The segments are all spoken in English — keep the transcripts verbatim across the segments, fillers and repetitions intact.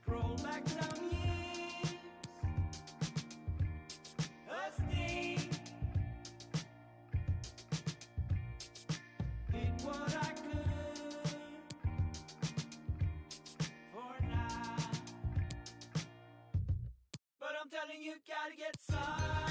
Roll back some years, a sting. Did what I could for now, but I'm telling you, gotta get some.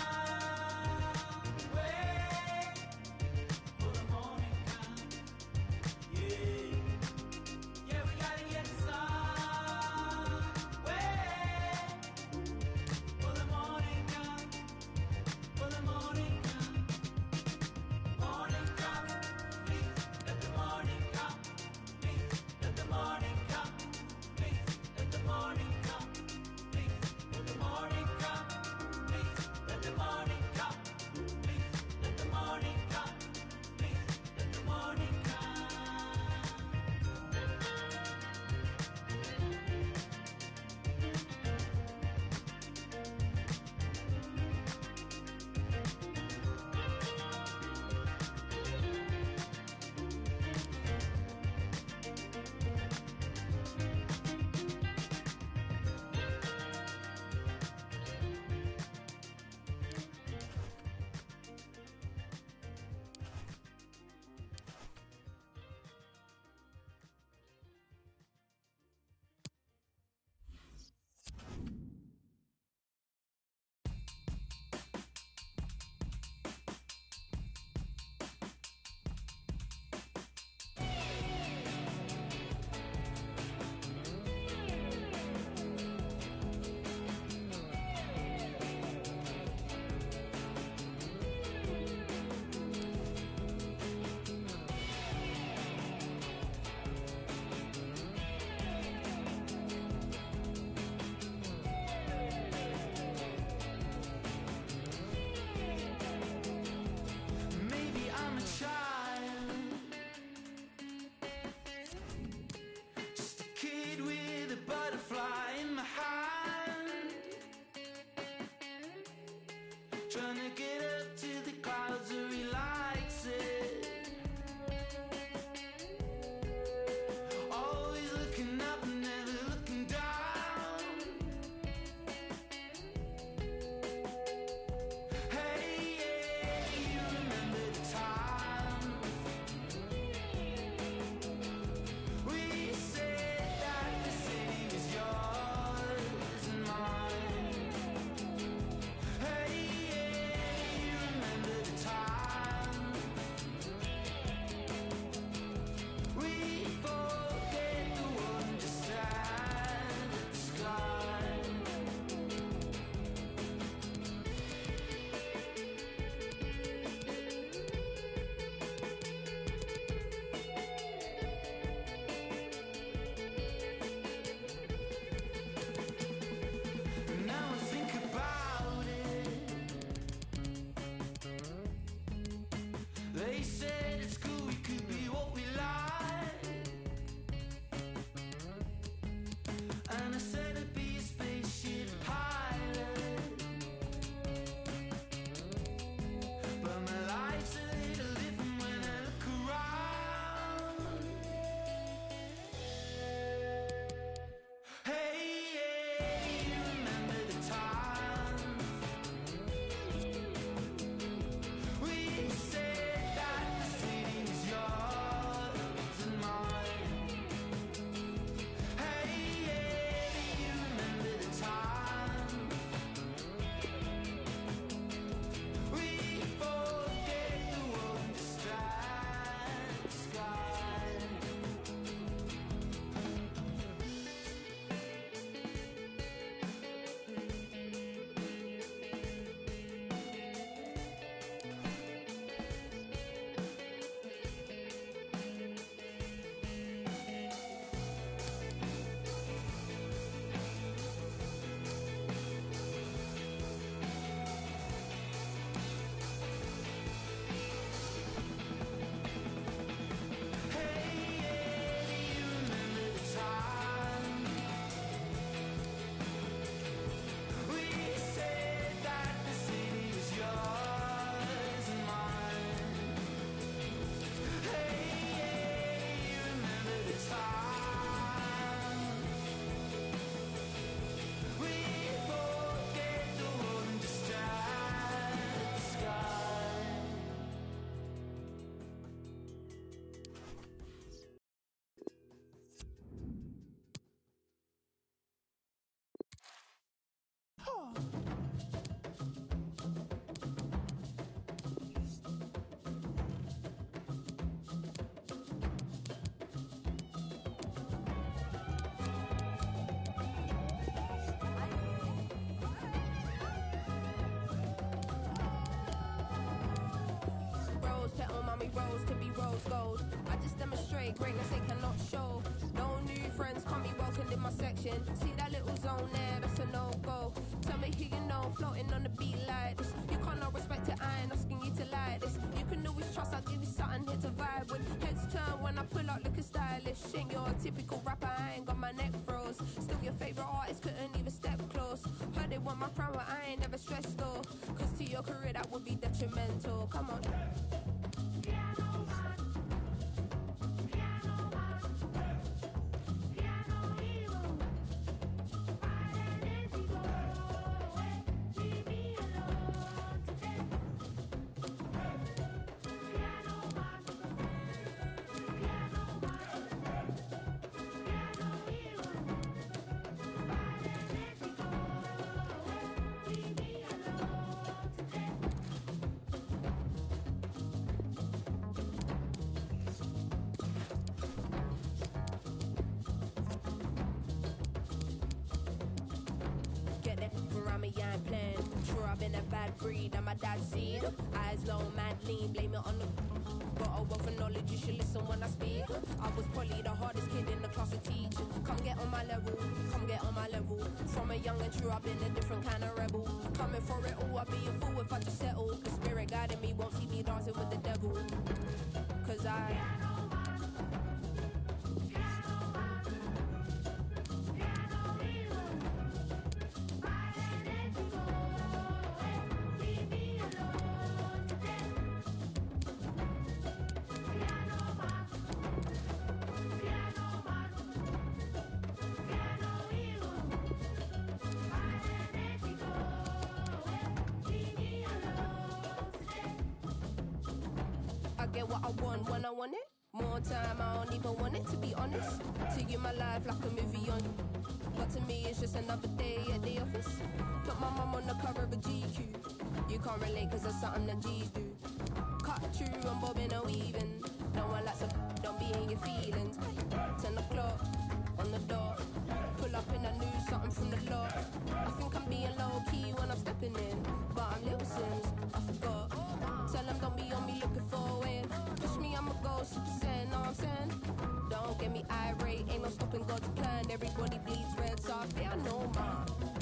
We said that the rose to be rose gold. I just demonstrate greatness they cannot show. No new friends can't be welcomed in my section. See that little zone there, that's a no-go. Tell me who you know, floating on the beat like this. You can't not respect it, I ain't asking you to like this. You can always trust, I'll give you something here to vibe with. Heads turn when I pull out looking stylish. Ain't your typical rapper, I ain't got my neck froze. Still your favourite artist, couldn't even step close. Heard they want my crown, but I ain't never stressed though. Cause to your career that would be detrimental. Come on. I ain't playing. Sure, I've been a bad breed, I'm my dad's seed. Eyes low, mad lean, blame it on the. Got a wealth of knowledge, you should listen when I speak. I was probably the hardest kid in the class to teach. Come get on my level, come get on my level. From a young and true, I've been a different kind of rebel. Coming for it all, I'd be a fool if I just settle. The spirit guiding me won't see me dancing with the devil. Cause I. Get what I want when I want it. More time, I don't even want it, to be honest. To you, my life like a movie on. But to me, it's just another day at the office. Put my mum on the cover of a G Q. You can't relate cause that's something that G's do. Cut through, I'm bobbing or weaving. No one likes a don't be in your feelings. Ten o'clock on the dot. Pull up in a new something from the lot. I think I'm being low key when I'm stepping in. But I'm little Sims, I forgot. Tell them don't be on me looking for a win. Push me, I'ma go super saiyan, know what I'm saying? Don't get me irate, ain't no stopping God's plan. Everybody bleeds red, so I fear no man.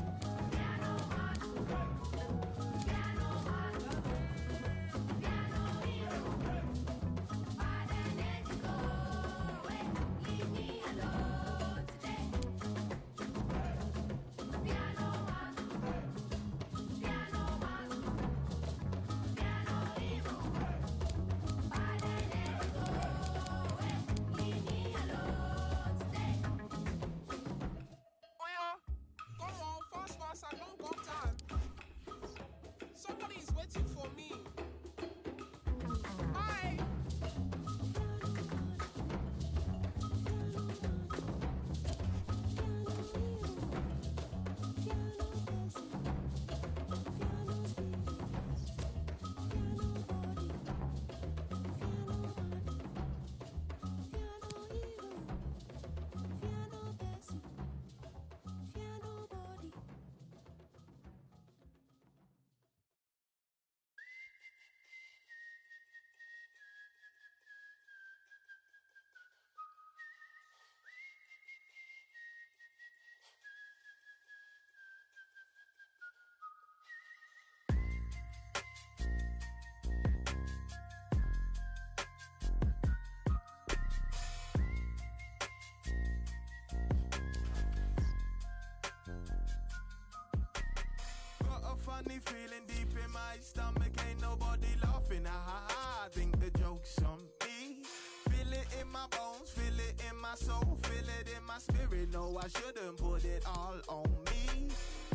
Funny feeling deep in my stomach, ain't nobody laughing. Ah, I think the joke's on me. Feel it in my bones, feel it in my soul, feel it in my spirit. No, I shouldn't put it all on me.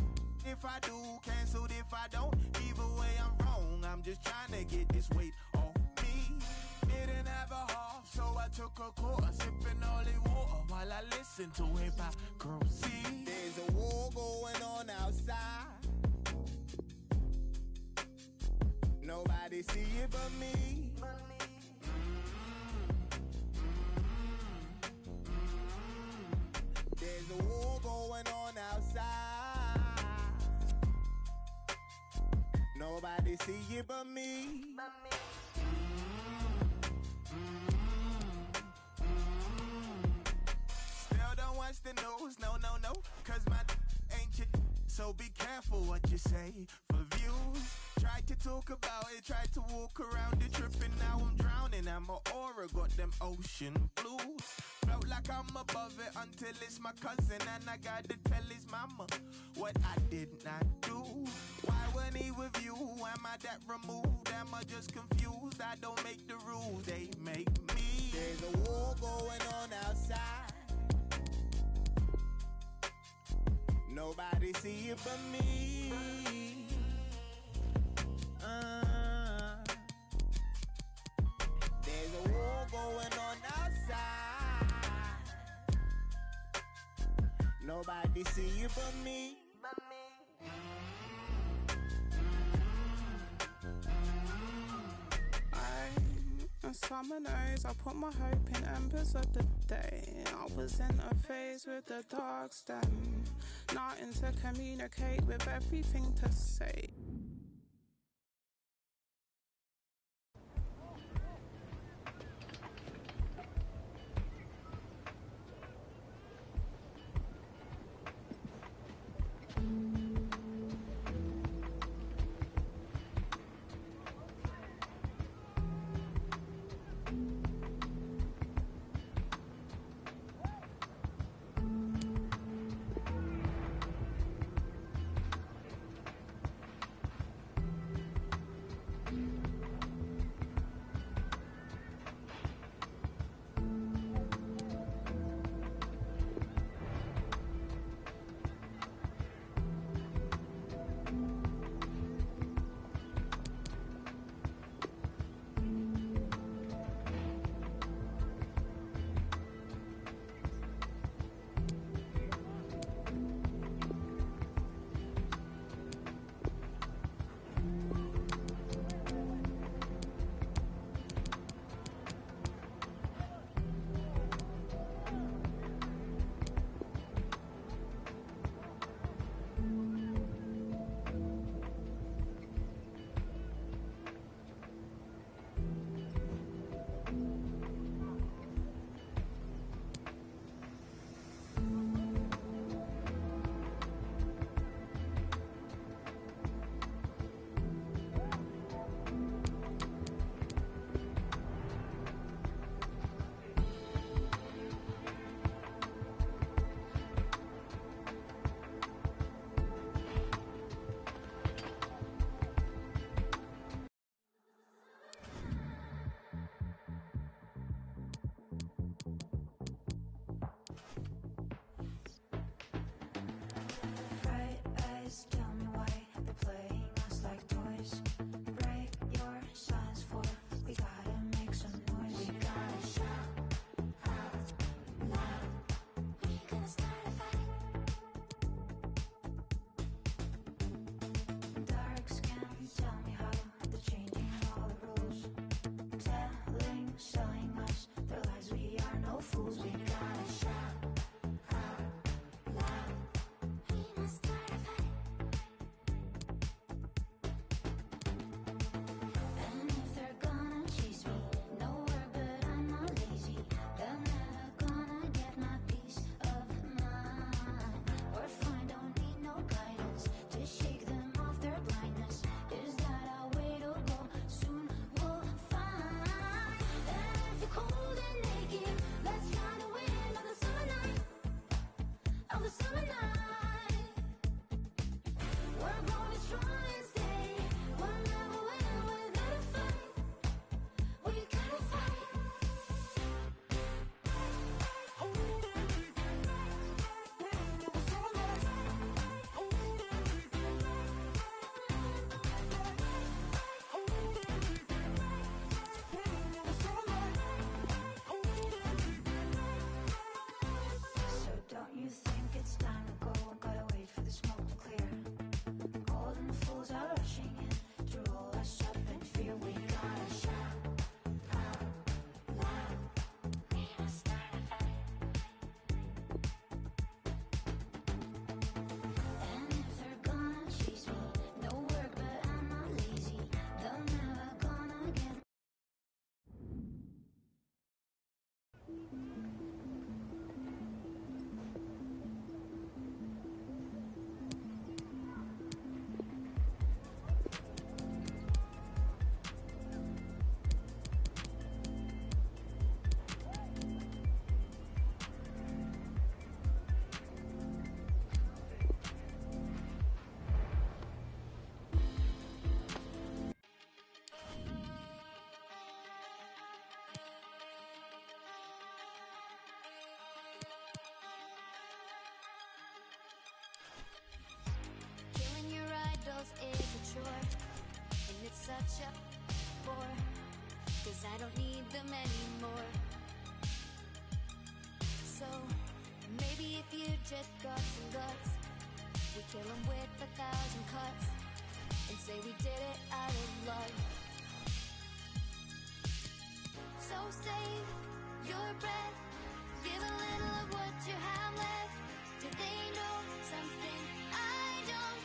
If I do, cancelled if I don't. Either way, I'm wrong. I'm just trying to get this weight off me. Didn't have a half, so I took a quarter, sipping holy water while I listen to hypocrisy. There's a war going on outside. Nobody see it but me. There's a war going on outside. Nobody see it but me. no, no, cause my ain't shit. So be careful what you say for views. Tried to talk about it, tried to walk around it, tripping, now I'm drowning. And my aura got them ocean blues. Felt like I'm above it until it's my cousin, and I gotta tell his mama what I did not do. Why when he with you? Am I that removed? Am I just confused? I don't make the rules, they make me. There's a war going on outside. Nobody see it but me. Uh, there's a war going on outside. Nobody see it but me. I, summer nights, I put my hope in embers of the day. I was in a phase with the dark stem, nothing to communicate with everything to say. such a bore, cause I don't need them anymore. So maybe if you just got some guts, we kill them with a thousand cuts and say we did it out of love. So save your breath, give a little of what you have left. Do they know something I don't?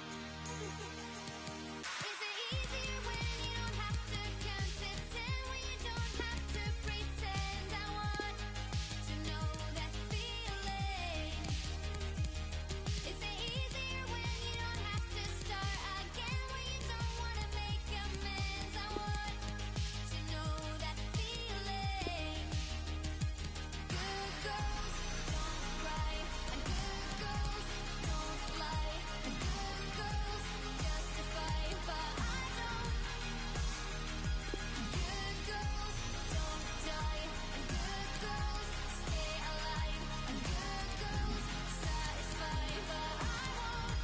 Is it easier when you don't have to count to ten, when you don't have to pretend? I want to know that feeling. Is it easier when you don't have to start again, when you don't want to make amends? I want to know that feeling. Good girls don't cry, and good girls don't lie, and good girls justify, but I don't. Good girls don't die, and good girls stay alive, and good girls satisfy, but I won't.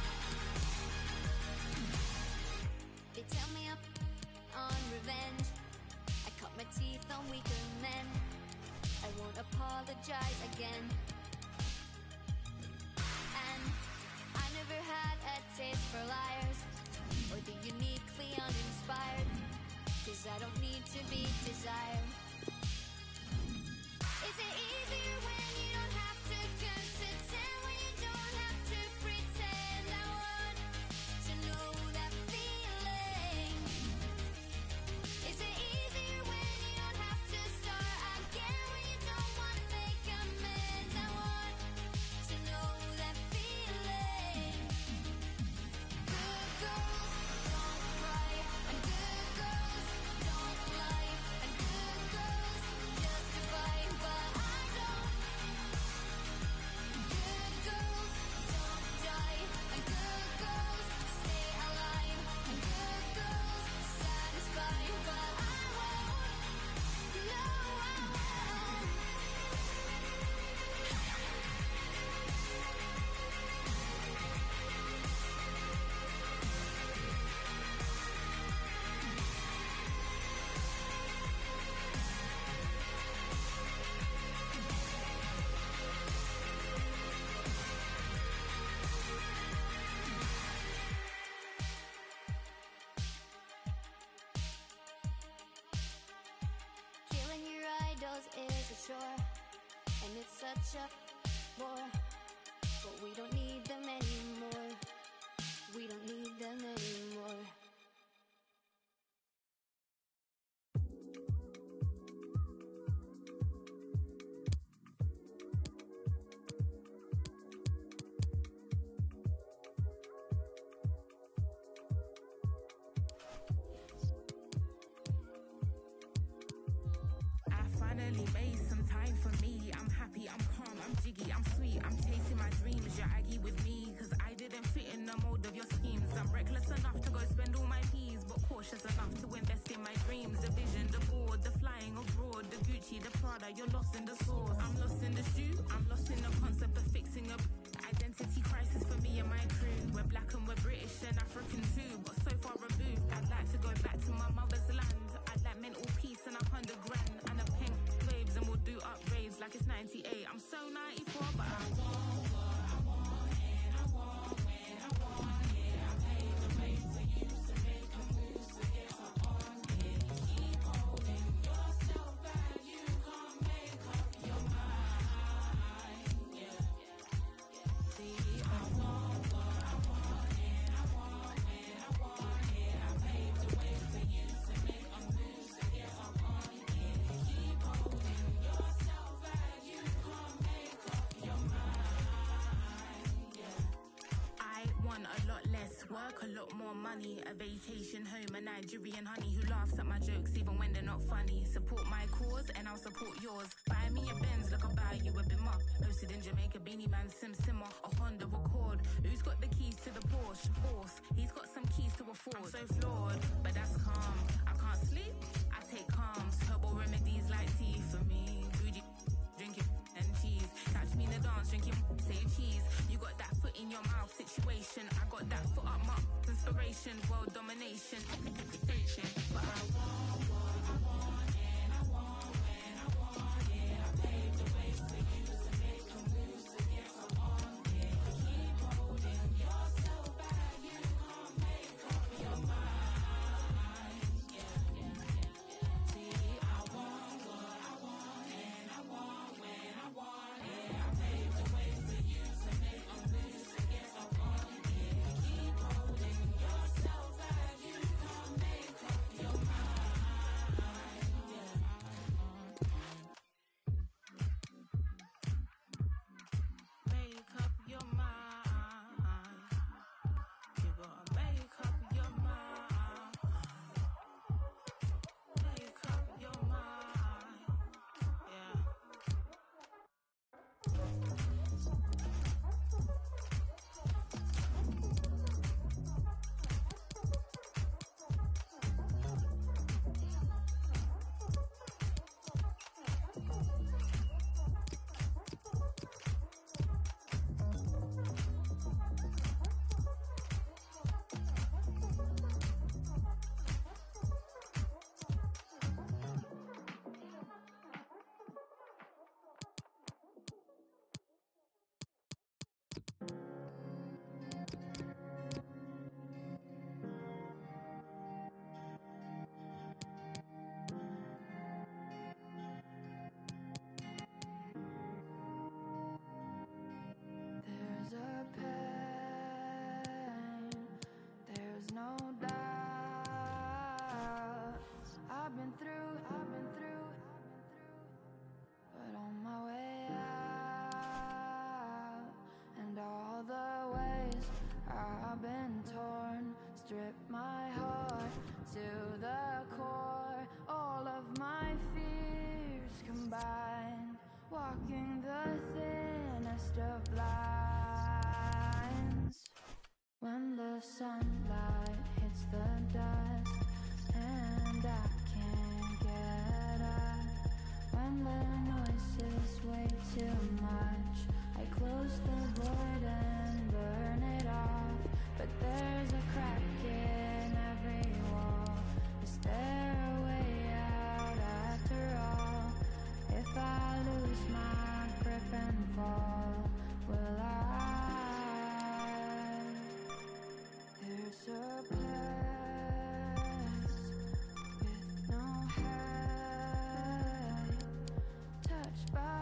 They tell me up on revenge, I cut my teeth on weaker men. I won't apologize again. And I never had a taste for liars, or the uniquely uninspired, cause I don't need to be desired. Is it easier when you don't have to count to ten, when you don't have to pretend? I want to know that feeling. Is it easier when you don't have to start again, when you don't want to make amends? I want to know that feeling. Good girls don't cry, and good girls don't lie, and good girls justify, but I don't. Good girls don't die, and good girls stay alive, and good girls satisfy, but I won't. No, I won't. Killing your idols is a chore, and it's such a bore, but we don't need them anymore. We don't need them anymore. I finally made some time for me. I'm happy, I'm calm, I'm jiggy, I'm sweet. I'm chasing my dreams, you're aggy with me, cause I didn't fit in the mold of your schemes. I'm reckless enough to go spend all my peas, but cautious enough to invest in my dreams. The vision, the board, the flying abroad, the Gucci, the Prada, you're lost in the source. I'm lost in the stew, I'm lost in the concept of fixing a identity crisis for me and my crew. We're black and we're British and African too, but so far removed. I'd like to go back to my mother's land. I'd like mental peace and a hundred grand and a pink waves, and we'll do up raves like it's ninety-eight. I'm so ninety-four, but I want what I want, and I want when I want it. I paved the way for you to make a move, so get up on it. Keep holding yourself back, you can't make up your mind. Yeah. See, I want what I want, and I want when I want it. I paved the way for you to make a move, so get up on it. Keep holding yourself back, you can't make up your mind. Yeah. I want a lot less work, a lot more money, a vacation home, a Nigerian honey who laughs at my jokes even when they're not funny. Support my cause and I'll support yours. Buy me a Benz, look, I'll buy you a Bimmer. Posted in Jamaica, Beanie Man, Sim Simmer, a Honda Accord. Who's got the keys to the Porsche? Force. He's got some keys to afford. I'm so flawed, but that's calm. I can't sleep, I take calms. Herbal remedies like tea for me. Bougie, drinking and cheese. Catch me in the dance, drinking, say cheese. You got that foot in your mouth situation. I got that foot up my inspiration, world domination. But Walking the thinnest of lines. When the sunlight hits the dust and I can't get up. When the noise is way too much, I close the void and burn it off. But there's a crack in every wall. Is there a way out after all? If I lose my grip and fall, will I? There's a place with no height, touched by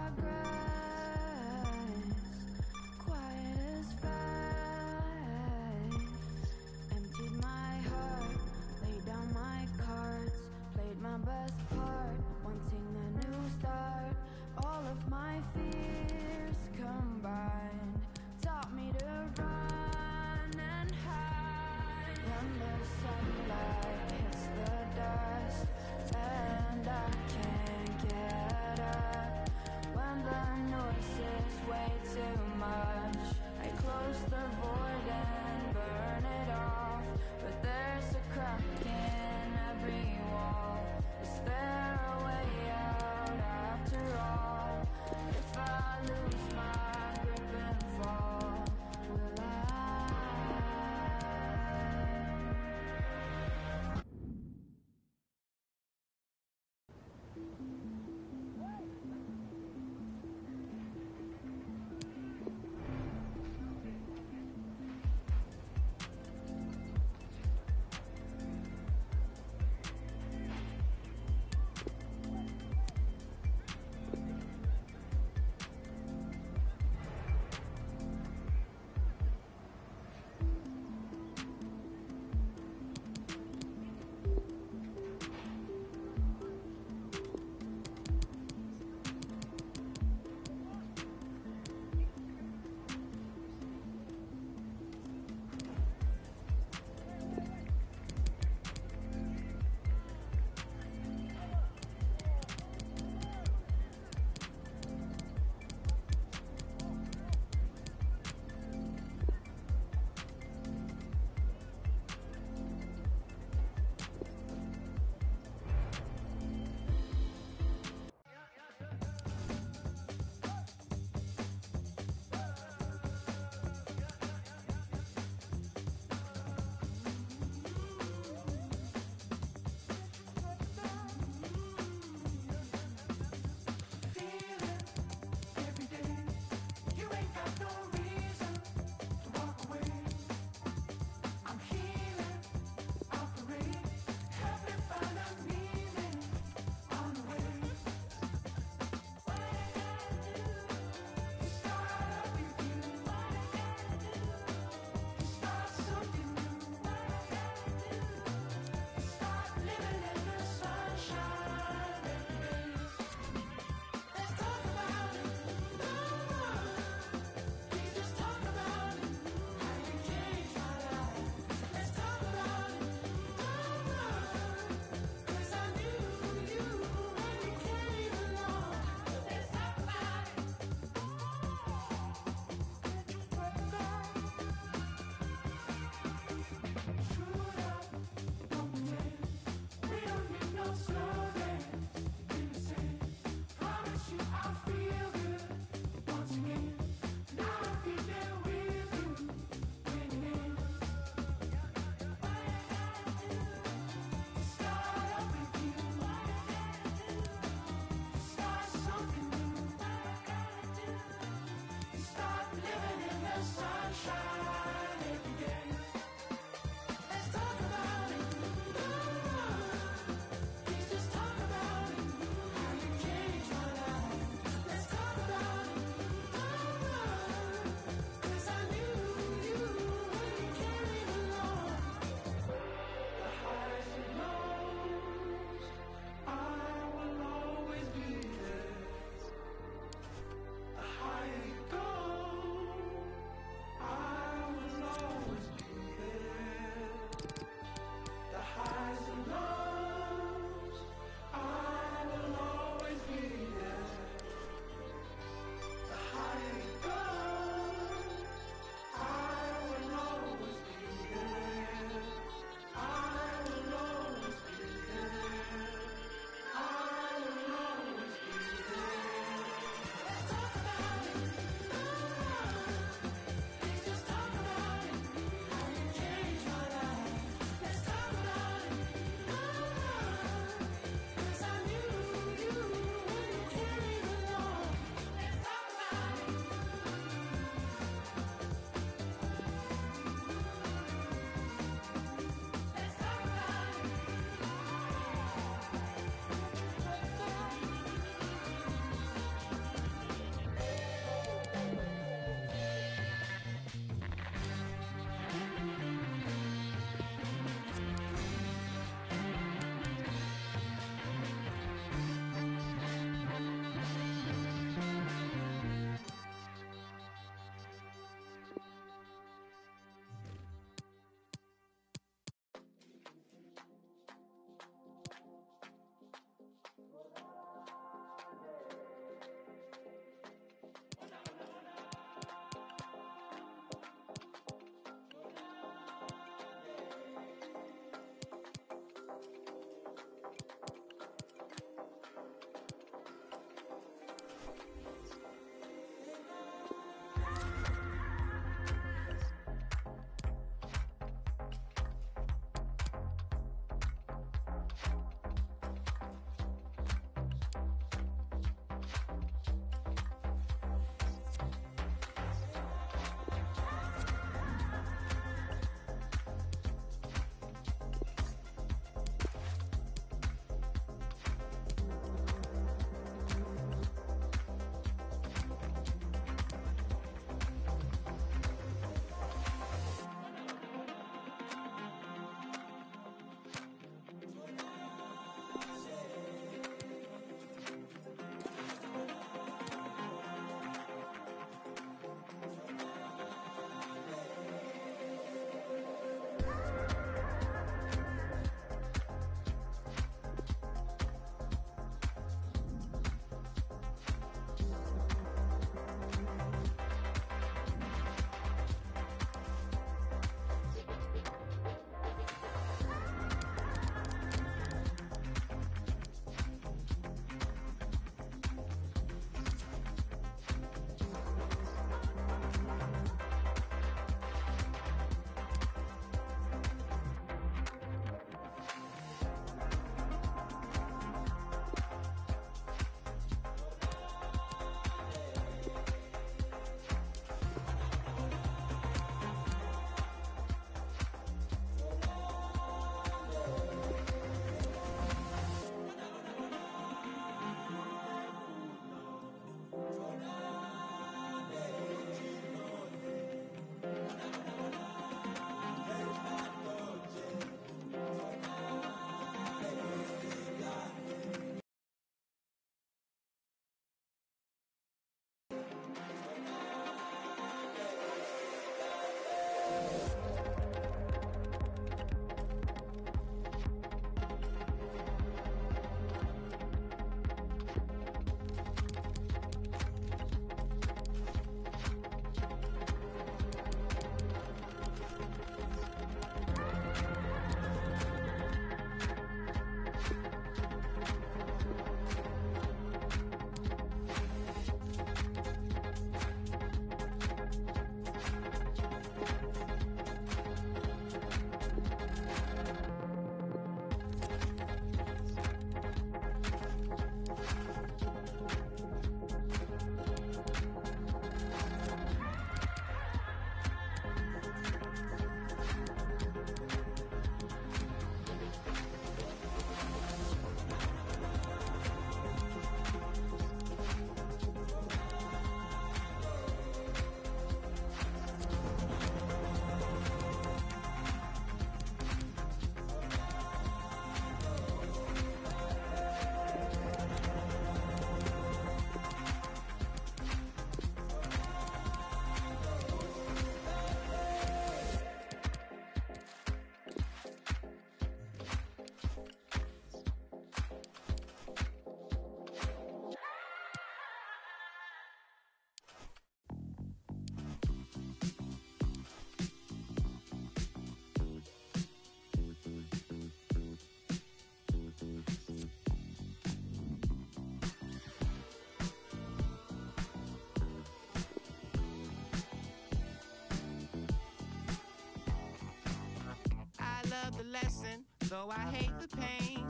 love the lesson, though I hate the pain.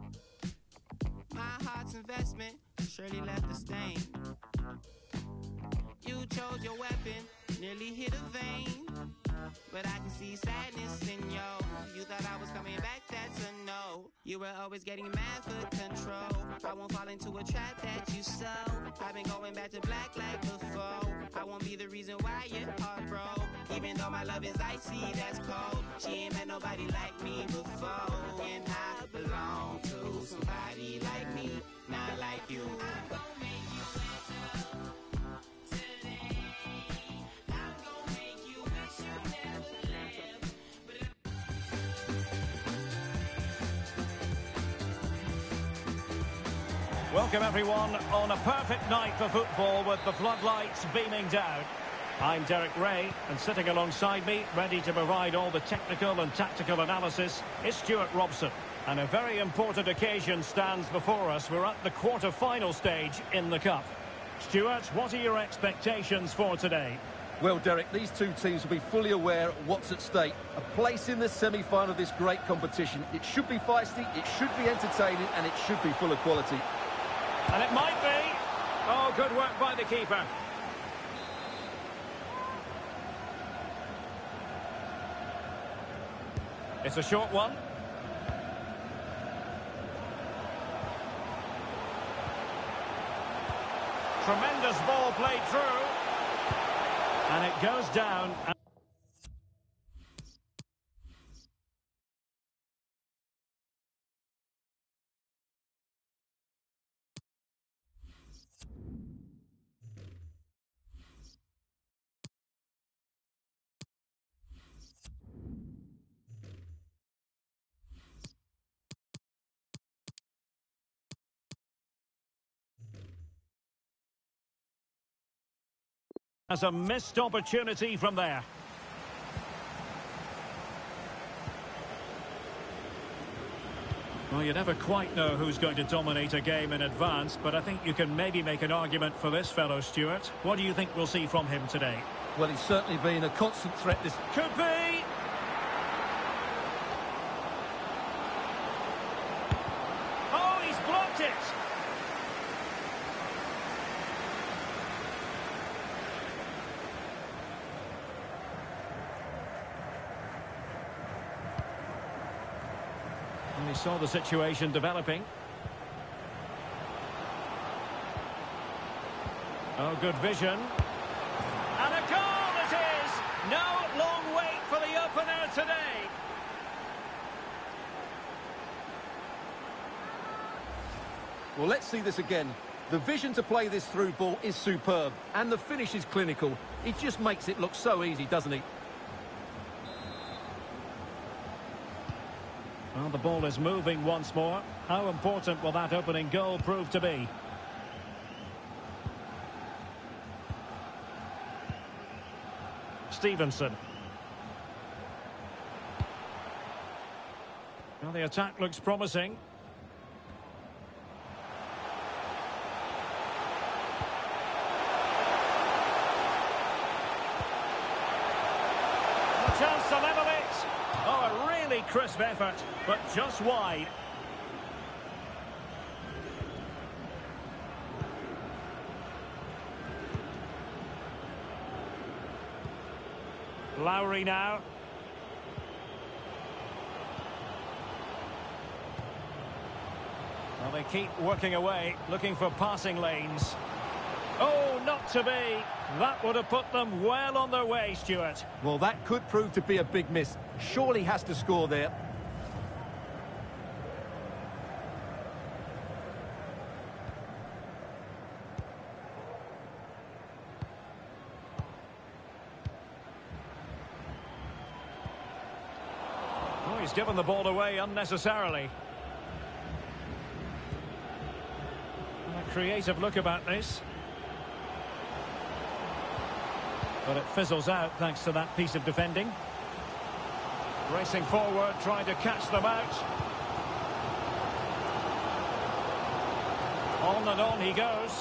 My heart's investment surely left a stain. You chose your weapon, nearly hit a vein. But I can see sadness in you. You thought I was coming back, that's a no. You were always getting mad for control. I won't fall into a trap that you sow. I've been going back to black like before. I won't be the reason why your heart broke. Even though my love is icy, that's cold. She ain't met nobody like me before. And I belong to somebody like me, not like you. I'm gonna make you wake up today. I'm gonna make you wish you never left. Welcome everyone on a perfect night for football with the floodlights beaming down. I'm Derek Ray, and sitting alongside me, ready to provide all the technical and tactical analysis, is Stuart Robson. And a very important occasion stands before us. We're at the quarter-final stage in the Cup. Stuart, what are your expectations for today? Well, Derek, these two teams will be fully aware of what's at stake. A place in the semi-final of this great competition. It should be feisty, it should be entertaining, and it should be full of quality. And it might be. Oh, good work by the keeper. It's a short one. Tremendous ball played through. And it goes down. As a missed opportunity from there. Well, you never quite know who's going to dominate a game in advance, but I think you can maybe make an argument for this fellow, Stuart. What do you think we'll see from him today? Well, he's certainly been a constant threat this... Could be! Oh, he's blocked it! We saw the situation developing. Oh, good vision. And a goal it is! No long wait for the opener today. Well, let's see this again. The vision to play this through ball is superb, and the finish is clinical. He just makes it look so easy, doesn't he? Well, the ball is moving once more. How important will that opening goal prove to be? Stevenson. Well, the attack looks promising. A chance to level it. Oh, a really crisp effort, but just wide. Lowry now. Well, they keep working away, looking for passing lanes. Oh, not to be. That would have put them well on their way, Stuart. Well, that could prove to be a big miss. Surely has to score there. Oh, he's given the ball away unnecessarily. A creative look about this. But it fizzles out thanks to that piece of defending. Racing forward, trying to catch them out. On and on he goes.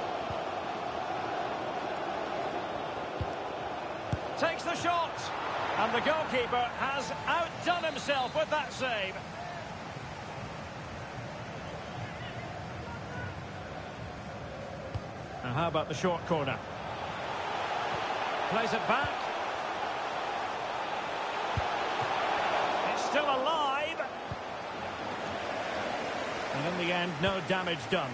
Takes the shot. And the goalkeeper has outdone himself with that save. Now how about the short corner? Plays it back. It's still alive. And in the end, no damage done.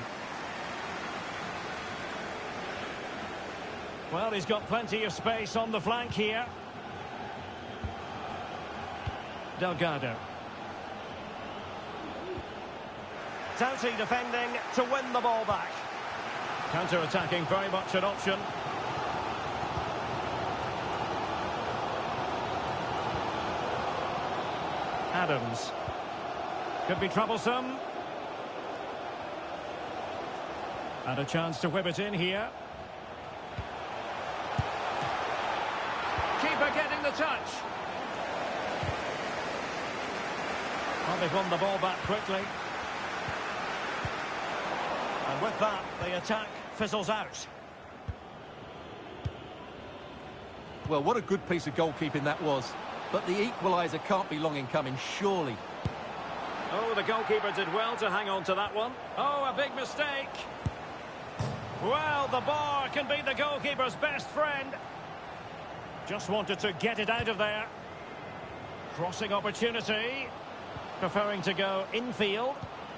Well, he's got plenty of space on the flank here. Delgado. Doughty defending to win the ball back. Counter-attacking, very much an option. Adams. Could be troublesome. And a chance to whip it in here. Keeper getting the touch. Well, they've won the ball back quickly. And with that, the attack fizzles out. Well, what a good piece of goalkeeping that was. But the equaliser can't be long in coming, surely. Oh, the goalkeeper did well to hang on to that one. Oh, a big mistake. Well, the bar can be the goalkeeper's best friend. Just wanted to get it out of there. Crossing opportunity. Preferring to go infield.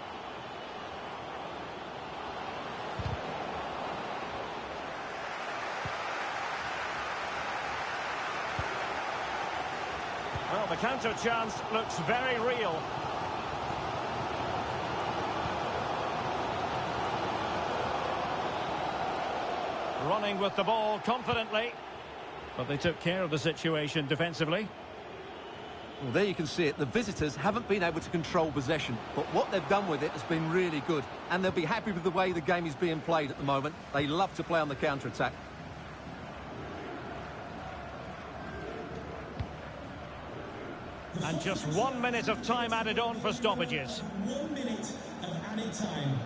Well, the counter chance looks very real. Running with the ball confidently. But they took care of the situation defensively. Well, there you can see it. The visitors haven't been able to control possession, but what they've done with it has been really good. And they'll be happy with the way the game is being played at the moment. They love to play on the counter-attack. And just one minute of time added on for stoppages. One minute of added time.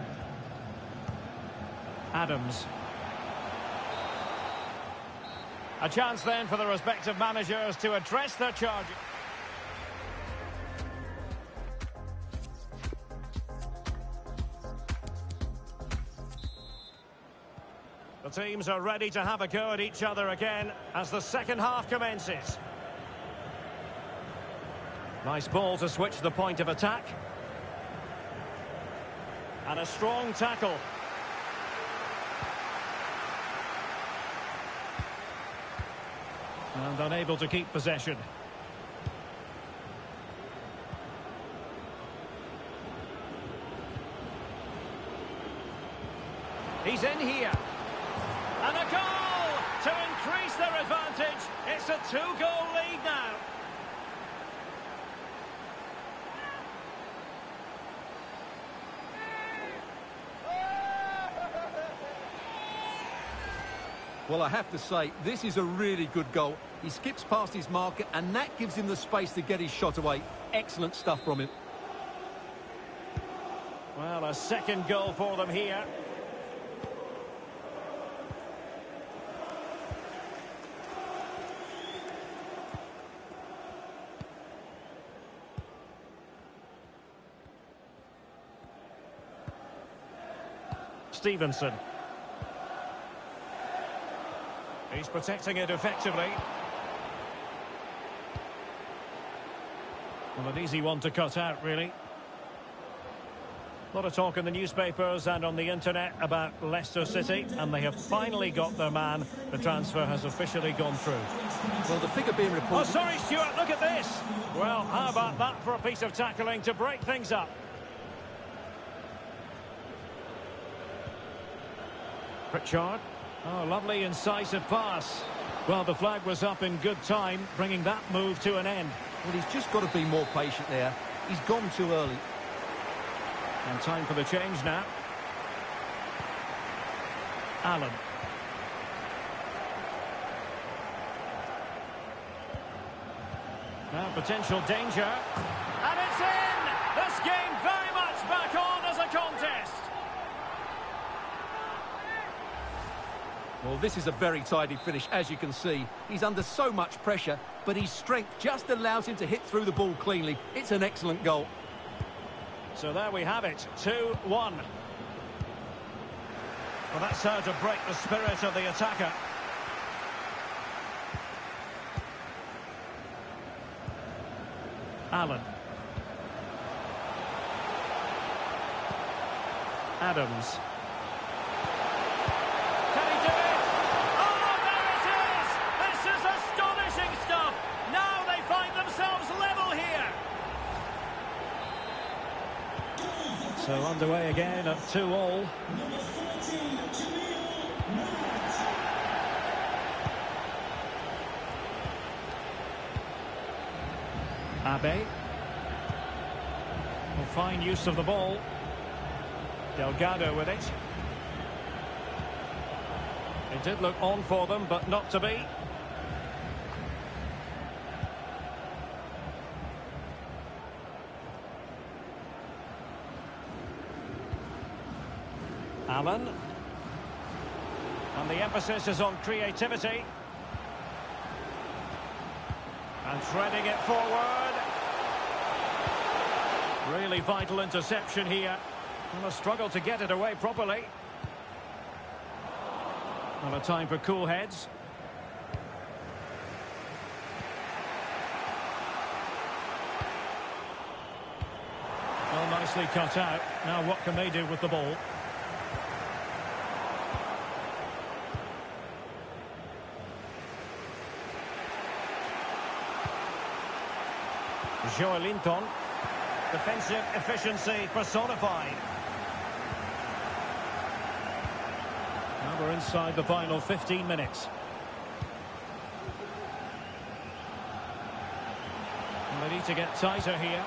Adams. A chance then for the respective managers to address their charges. The teams are ready to have a go at each other again as the second half commences. Nice ball to switch the point of attack. And a strong tackle. And unable to keep possession. He's in here. And a goal to increase their advantage. It's a two-goal lead now. Well, I have to say, this is a really good goal. He skips past his marker, and that gives him the space to get his shot away. Excellent stuff from him. Well, a second goal for them here. Stevenson. He's protecting it effectively. Well, an easy one to cut out, really. A lot of talk in the newspapers and on the internet about Leicester City, and they have finally got their man. The transfer has officially gone through. Well, the figure being reported... Oh, sorry, Stuart, look at this. Well, how about that for a piece of tackling to break things up? Pritchard. Oh, lovely incisive pass. Well, the flag was up in good time, bringing that move to an end. Well, he's just got to be more patient there. He's gone too early. And time for the change now. Allen. Now potential danger. And it's in! This game very much back on as a contest. Well, this is a very tidy finish, as you can see. He's under so much pressure, but his strength just allows him to hit through the ball cleanly. It's an excellent goal. So there we have it, two one. Well, that's how to break the spirit of the attacker. Allen. Adams. Can he do it? Oh, there it is! This is astonishing stuff! Now they find themselves level here. So underway again at two all. Number fourteen, Jamil Matt. Abe. Well, fine use of the ball. Delgado with it. It did look on for them, but not to be. Allen. And the emphasis is on creativity. And threading it forward. Really vital interception here. And a struggle to get it away properly. Well, a time for cool heads. Well, nicely cut out. Now what can they do with the ball? Joelinton. Defensive efficiency personified. Now we're inside the final fifteen minutes. And they need to get tighter here.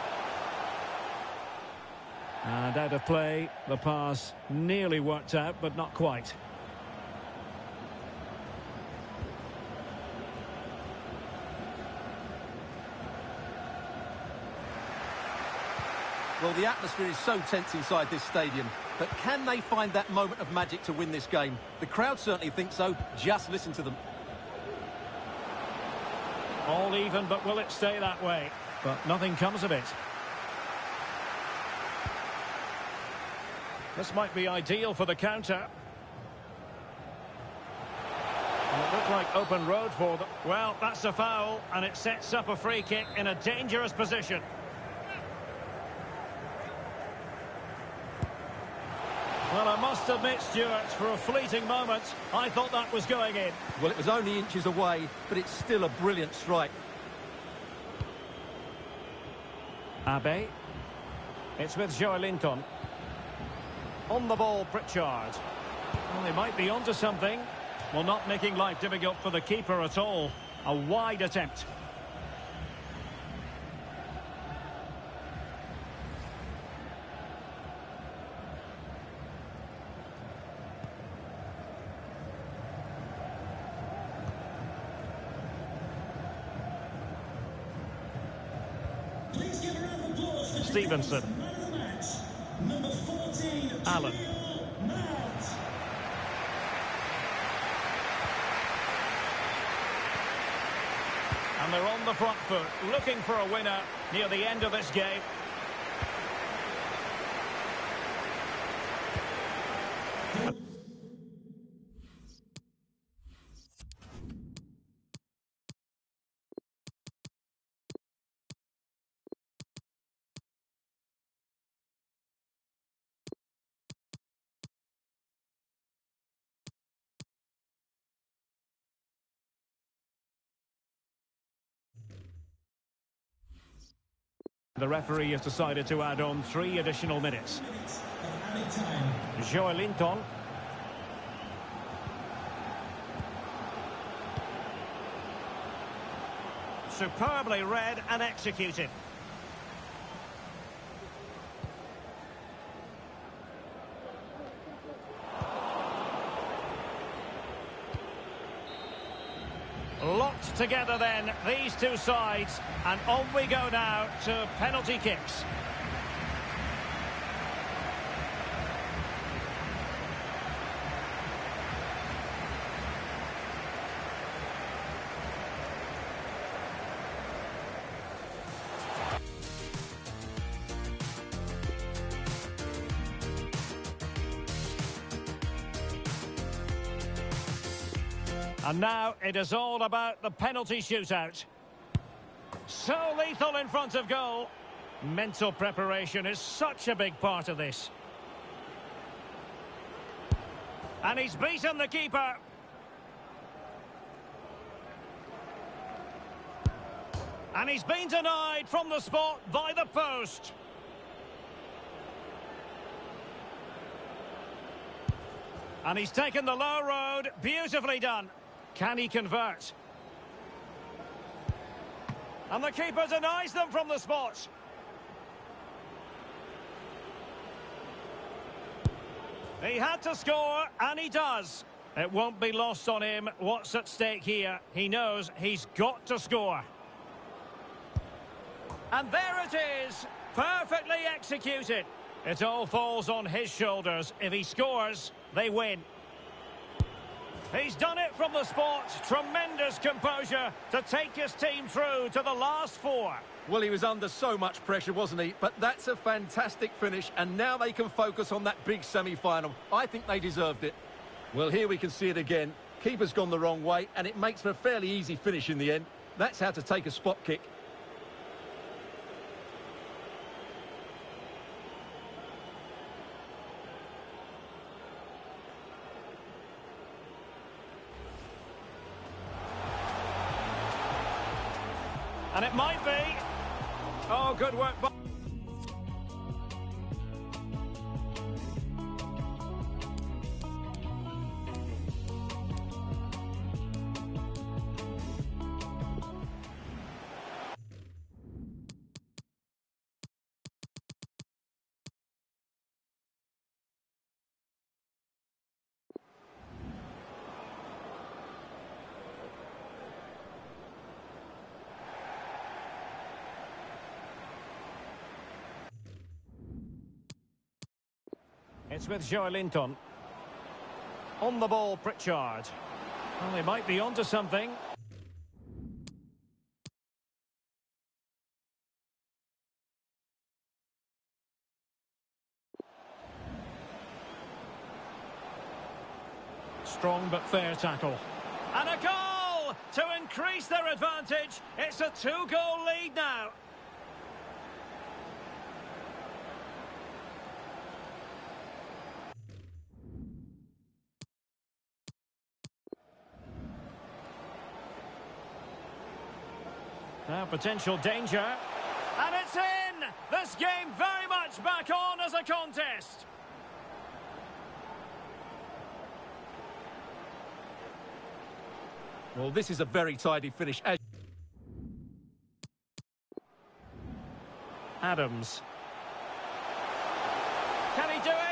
And out of play, the pass nearly worked out, but not quite. Well, the atmosphere is so tense inside this stadium, but can they find that moment of magic to win this game? The crowd certainly think so. Just listen to them. All even, but will it stay that way? But nothing comes of it. This might be ideal for the counter. And it looked like open road for them. Well, that's a foul, and it sets up a free kick in a dangerous position. Well, I must admit, Stuart, for a fleeting moment, I thought that was going in. Well, it was only inches away, but it's still a brilliant strike. Abe. It's with Joelinton. On the ball, Pritchard. Well, they might be onto something. Well, not making life difficult for the keeper at all. A wide attempt. Please give a round of applause for Stevenson. man of the match, number fourteen, Allen. Jamil Matt. And they're on the front foot, looking for a winner near the end of this game. The referee has decided to add on three additional minutes. Joelinton. Superbly read and executed. Locked together then, these two sides, and on we go now to penalty kicks. And now it is all about the penalty shootout. So lethal in front of goal. Mental preparation is such a big part of this. And he's beaten the keeper. And he's been denied from the spot by the post. And he's taken the low road. Beautifully done. Can he convert? And the keeper denies them from the spot. He had to score, and he does. It won't be lost on him what's at stake here. He knows he's got to score. And there it is, perfectly executed. It all falls on his shoulders. If he scores, they win. He's done it from the spot. Tremendous composure to take his team through to the last four. Well, he was under so much pressure, wasn't he? But that's a fantastic finish, and now they can focus on that big semi-final. I think they deserved it. Well, here we can see it again. Keeper's gone the wrong way, and it makes for a fairly easy finish in the end. That's how to take a spot kick. And it might be. Oh, good work. It's with Joelinton. On the ball, Pritchard. Well, they might be onto something. Strong but fair tackle. And a goal to increase their advantage. It's a two-goal lead now. Now potential danger. And it's in! This game very much back on as a contest. Well, this is a very tidy finish. As Adams. Can he do it?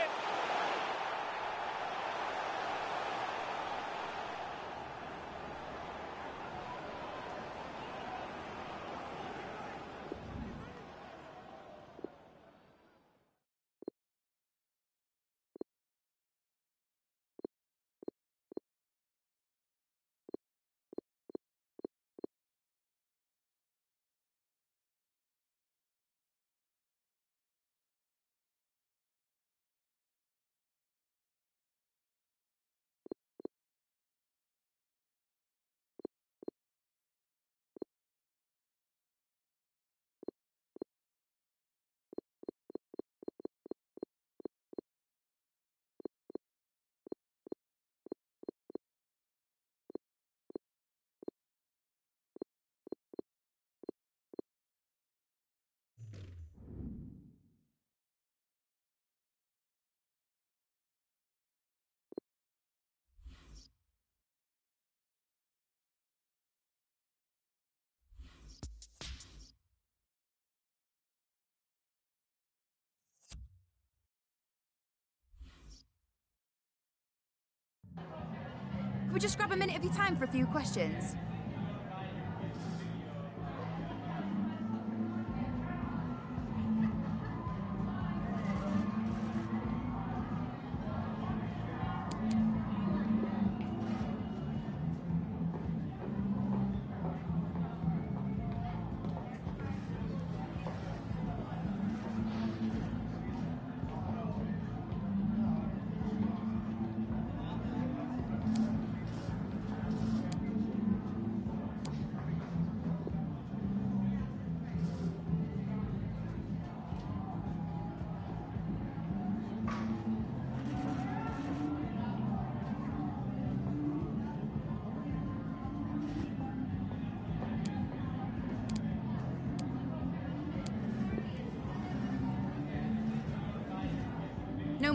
Could we just grab a minute of your time for a few questions?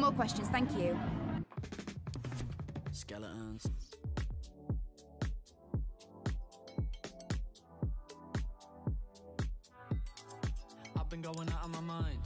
more questions, thank you. Skeletons. I've been going out of my mind,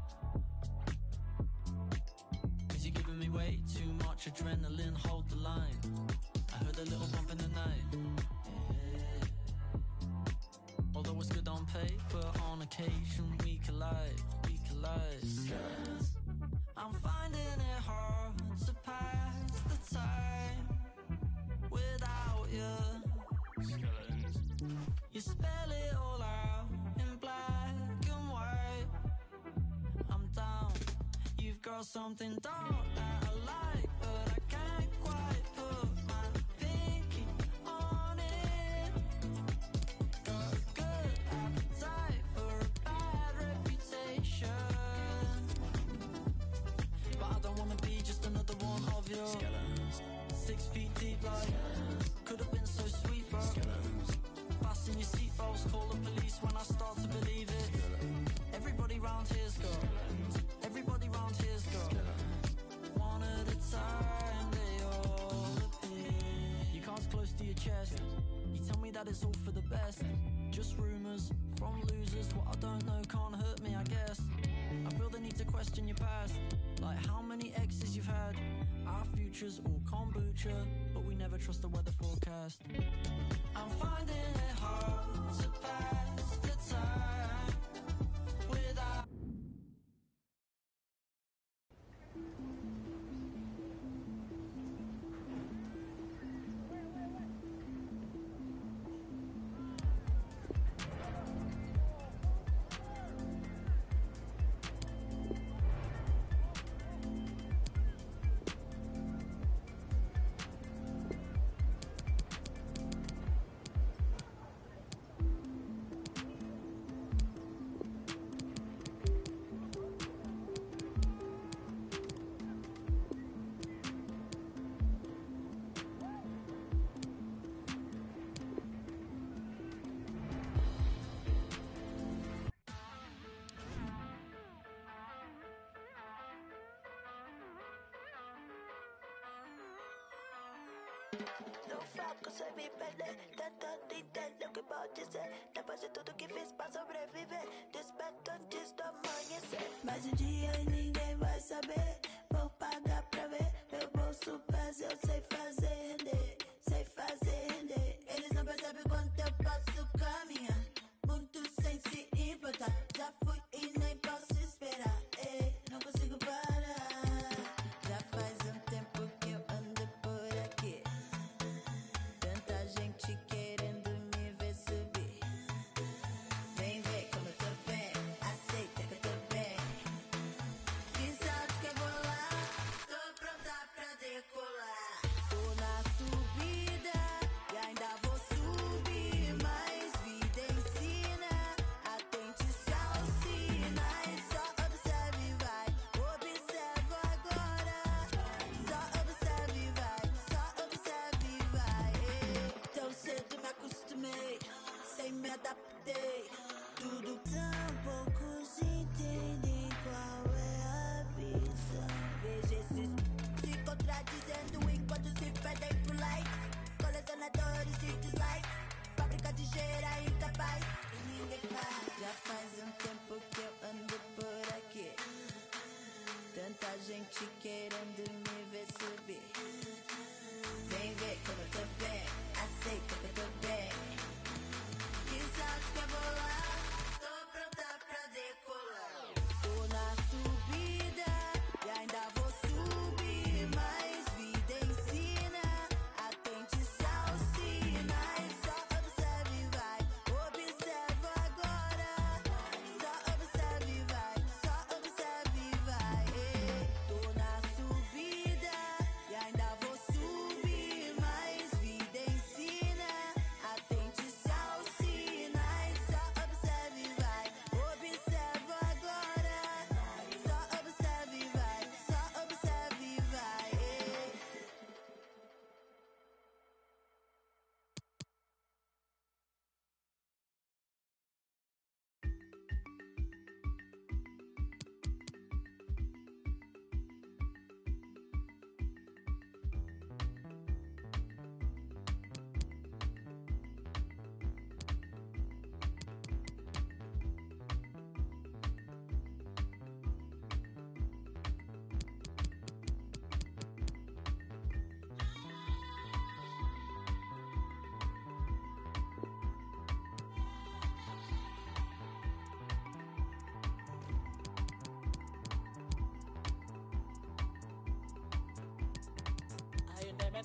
'cause you're giving me way too much adrenaline, hold the line. I heard a little bump in the night, yeah. Although it's good on paper, on occasion we collide, we collide. Skeletons. I'm finding it hard to pass the time without you. Skeletons. You spell it all out in black and white. I'm down. You've got something dark that I like, but I can't quite put my pinky on it. Got a good appetite for a bad reputation, but I don't wanna be just another one of your skeletons. Six feet deep like skeletons. Could have been so sweet, bro. Skeletons. Fasten your seatbelts, call the police when I start to believe it. Skeletons. Everybody round here's got skeletons. Everybody round here's got skeletons. One at a time they all appear. Your cards close to your chest. You tell me that it's all for the best. Just rumors from losers. What I don't know can't hurt me, I guess. I feel the need to question your past, like how many exes you've had. Our future's all kombucha, but we never trust the weather forecast. I'm finding it hard to pass the time without. Não foco, só me perder. Tentando entender o que pode dizer. Depois de tudo que fiz pra sobreviver, desperto antes do amanhecer. Mas um dia ninguém vai saber. Vou pagar pra ver. Meu bolso pesa, eu sei fazer render. Sei fazer render. Eles não percebem quanto eu posso caminhar. Muito sem se importar. Já fui e nem posso esperar. Ei, não consigo parar. Já faz um tempo que eu ando por aqui. Tanta gente querendo me ver subir. Vem ver como eu tô bem. Aceita que eu tô bem. Que sorte que eu vou lá. Tô pronta pra decolar. Tô na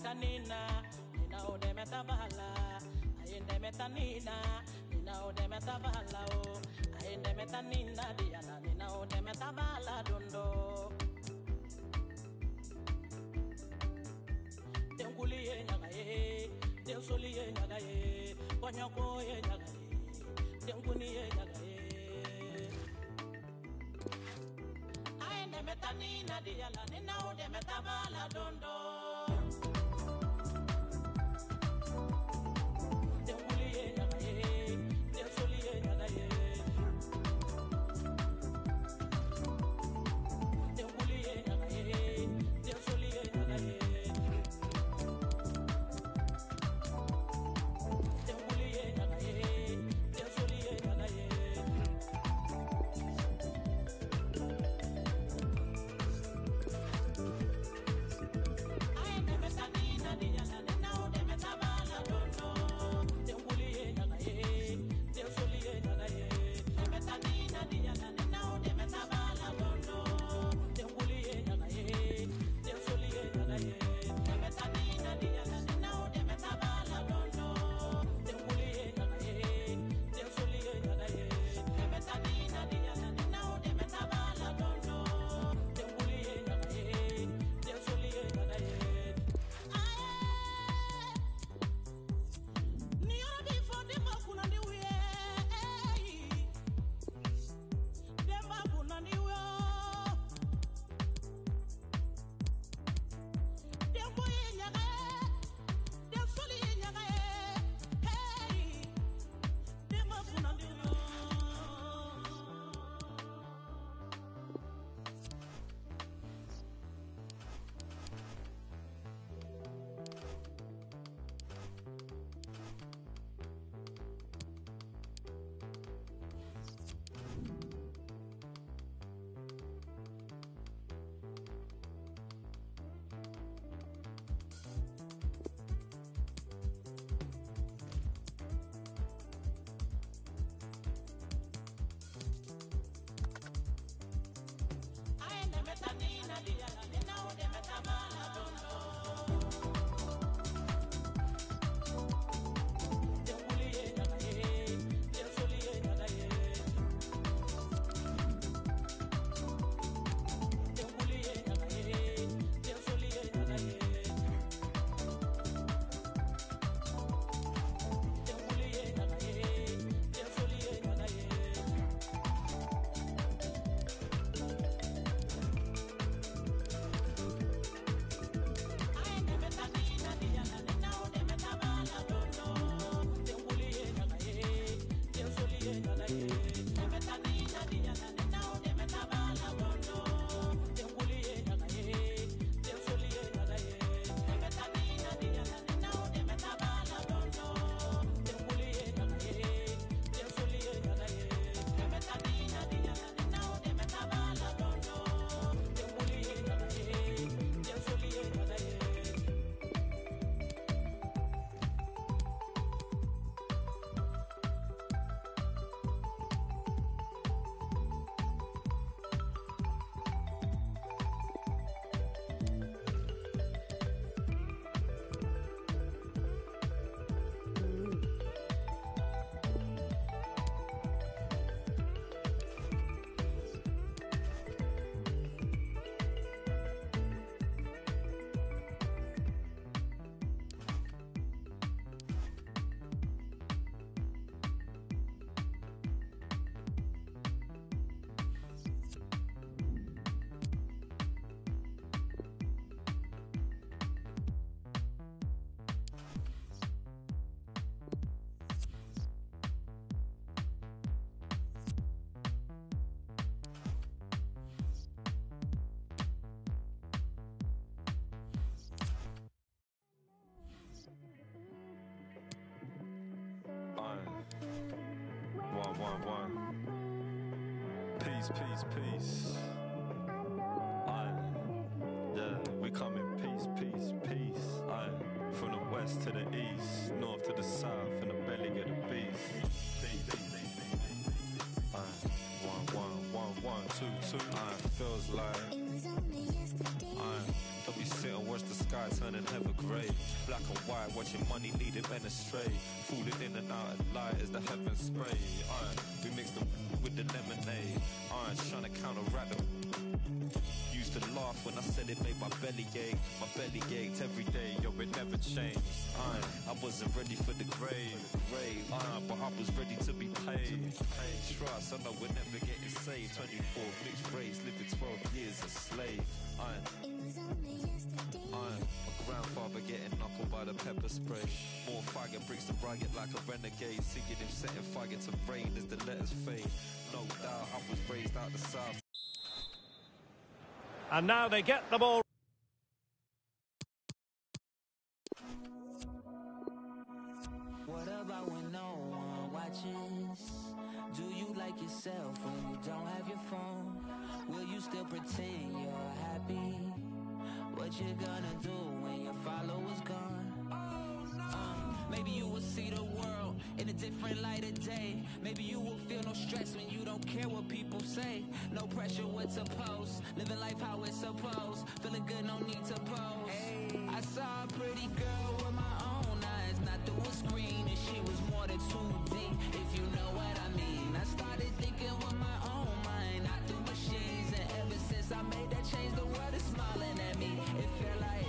metanina, nina ode metabala. Ayende metanina, nina ode metabala o. Ayende metanina diana, nina ode metabala dondo. Tenguli ye nyaga ye, tensoli ye nyaga ye, konyako ye nyaga ye, tenguni ye nyaga ye. Ayende metanina diana, nina ode metabala dondo. One, one, one. Peace, peace, peace. Aye. Yeah, we come in peace, peace, peace. Aye. From the west to the east, north to the south, and the belly of the beast. Peace. Aye. One, one, one, one, two, two. Aye. Feels like. Aye. W we sit and watch the sky turning ever grey. Black and white, watching money leading men astray. Falling in and out of light as the heavens spray. Iron, we mix them with the lemonade. Iron, trying to counteract them. Used to laugh when I said it made my belly ache. My belly ached every day, yo, it never changed. Iron, I wasn't ready for the grave. Iron, but I was ready to be paid. Trust, I know we're never getting saved. twenty-four mixed race, living twelve years a slave. Iron, Iron, my grandfather getting knuckled by the pepper spray. More fire bricks to riot like a renegade. Seeing him setting fire to rain as the letters fade. No doubt I was raised out the south. And now they get the ball. What about when no one watches? Do you like yourself when you don't have your phone? Will you still pretend you're happy? What you gonna do when your followers gone? Um, maybe you will see the world in a different light of day. Maybe you will feel no stress when you don't care what people say. No pressure what to post, living life how it's supposed. Feeling good, no need to pose. Hey. I saw a pretty girl with my own eyes, not through a screen, and she was more than two D, if you know what I mean. I started thinking with my own mind, not through machines, and ever since I made that change, the world is smiling at me. It felt like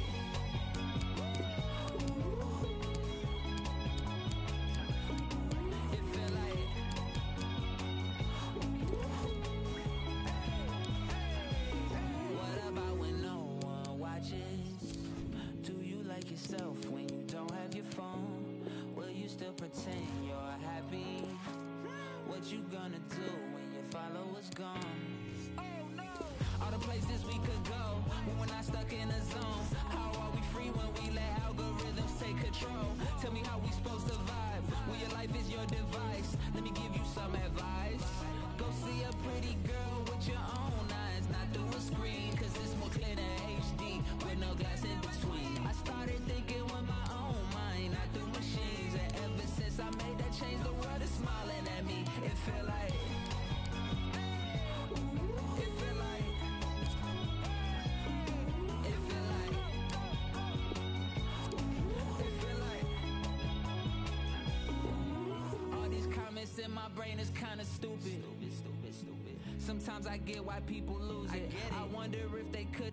yourself when you don't have your phone. Will you still pretend you're happy? What you gonna do when your followers gone? Oh no! All the places we could go when we're not stuck in a zone. How are we free when we let algorithms take control? Tell me how we supposed to vibe when your life is your device. Let me give you some advice. Go see a pretty girl with your own eyes, not through a screen, cause it's more clear than H D with no glass in between. I started thinking with my own mind, not through machines, and ever since I made that change, the world is smiling at me. It feel like It feel like It feel like It feel like all these comments in my brain is kinda stupid. Stupid, stupid, stupid. Sometimes I get why people lose it. I, I wonder if they could.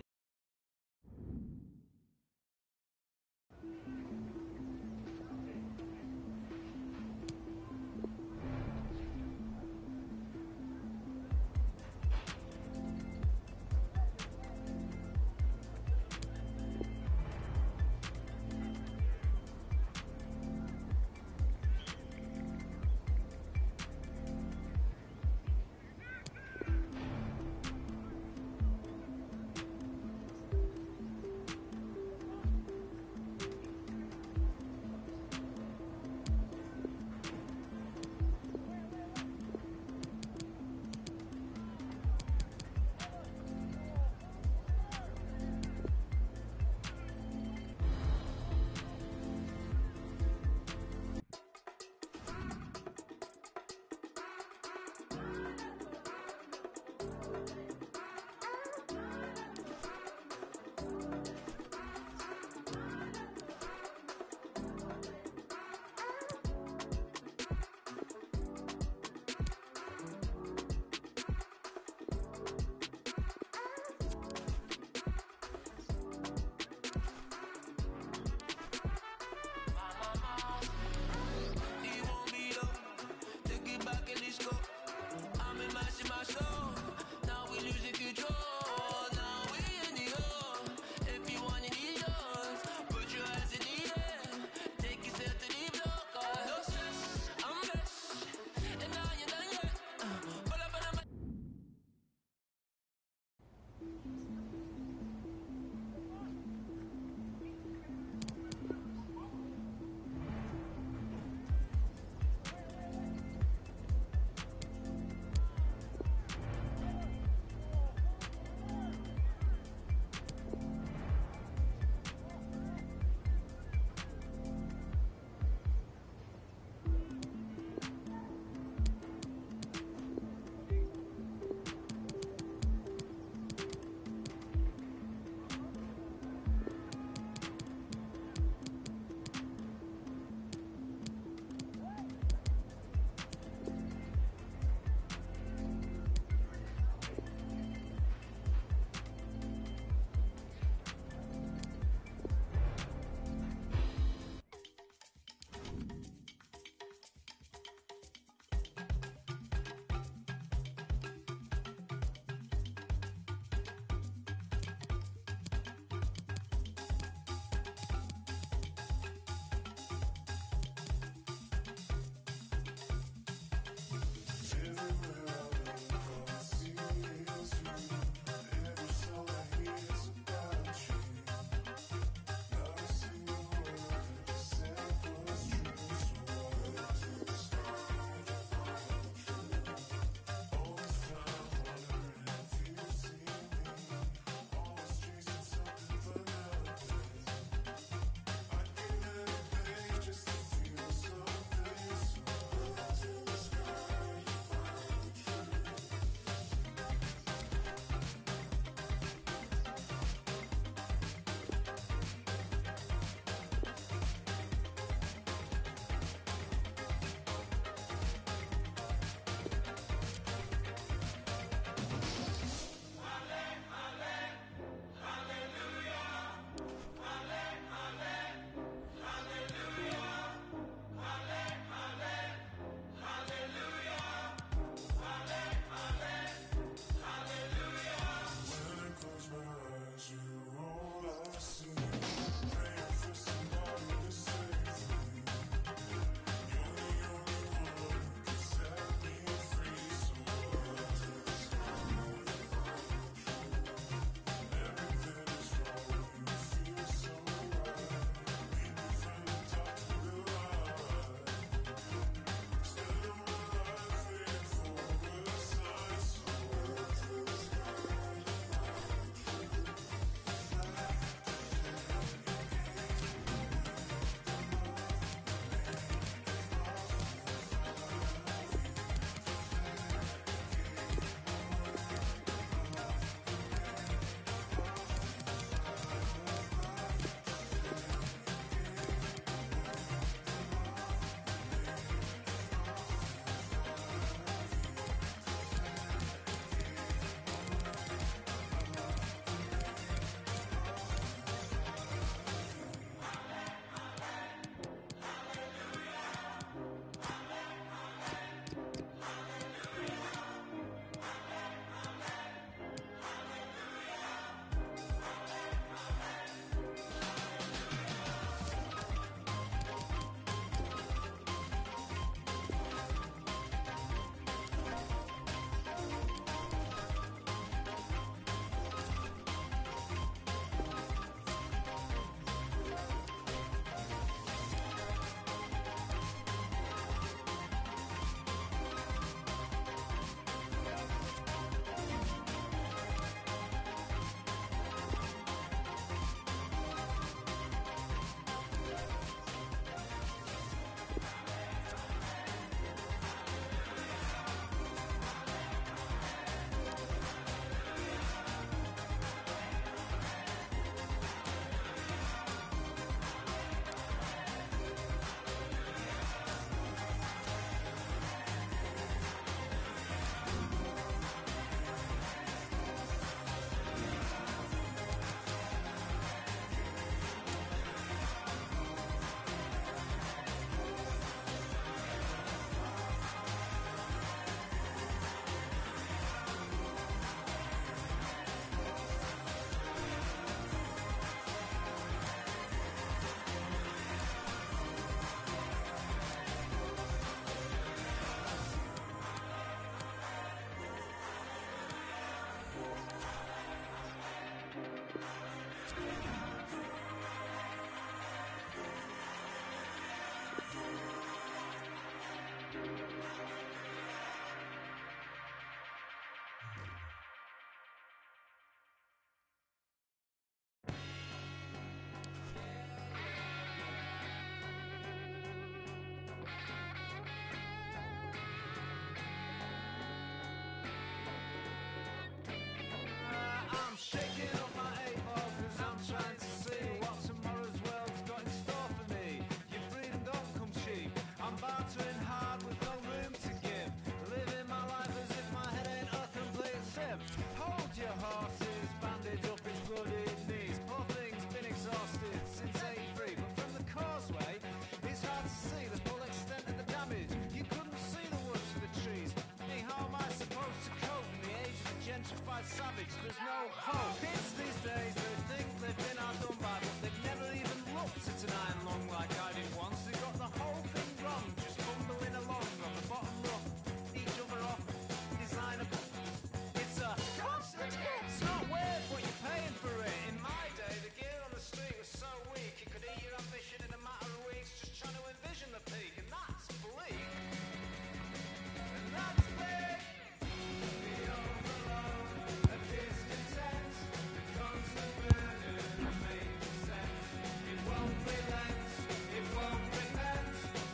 bartering hard with no room to give. Living my life as if my head ain't a complete sieve. Hold your horses, bandage up his bloody knees. Poor thing's been exhausted since eighty-three, but from the causeway, it's hard to see the full extent of the damage. You couldn't see the woods for the trees. Hey, how am I supposed to cope in the age of the gentrified savage? There's no hope. Kids these days, they think they've been outdone by, but they've never even looked at an iron lung like I did once. They got the whole thing wrong, just bumbling along on the bottom rung, each other off, designable. It's a constant hit. It's not weird what you're paying for it. In my day, the gear on the street was so weak, you could eat your ambition in a matter of weeks, just trying to envision the peak, and that's bleak. And that's big. The overload of discontent, the constant burden of making sense. It won't relent, it won't repent.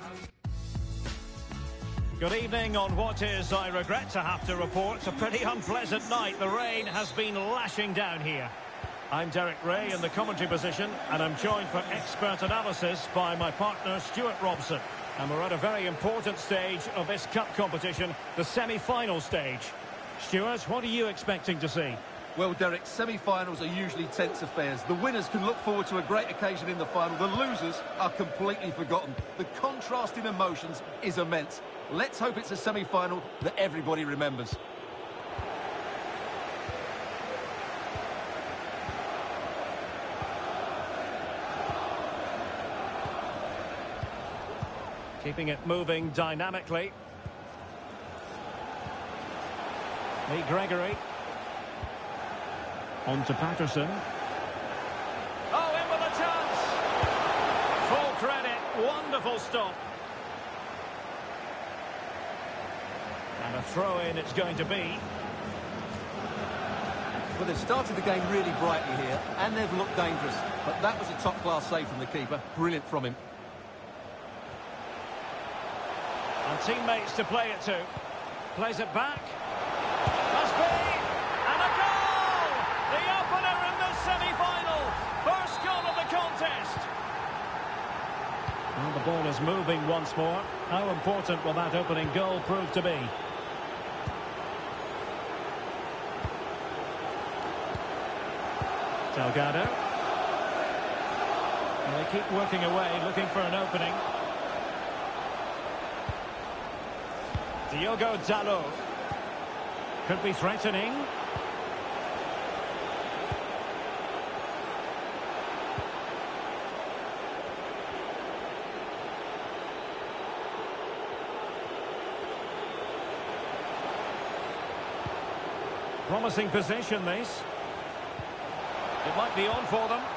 Good evening on what is, I regret to have to report, a pretty unpleasant night. The rain has been lashing down here. I'm Derek Ray in the commentary position, and I'm joined for expert analysis by my partner Stuart Robson. And we're at a very important stage of this cup competition, the semi-final stage. Stuart, what are you expecting to see? Well, Derek, semi-finals are usually tense affairs. The winners can look forward to a great occasion in the final. The losers are completely forgotten. The contrast in emotions is immense. Let's hope it's a semi-final that everybody remembers. Keeping it moving dynamically. Lee Gregory. On to Patterson. Oh, in with a chance! Full credit, wonderful stop. And a throw-in it's going to be. Well, they've started the game really brightly here, and they've looked dangerous. But that was a top-class save from the keeper. Brilliant from him. And teammates to play it to. Plays it back. Must be! And a goal! The opener in the semi-final. First goal of the contest. Well, the ball is moving once more. How important will that opening goal prove to be? Delgado. And they keep working away, looking for an opening. Diogo Dalot. Could be threatening. Promising position, this. It might be on for them.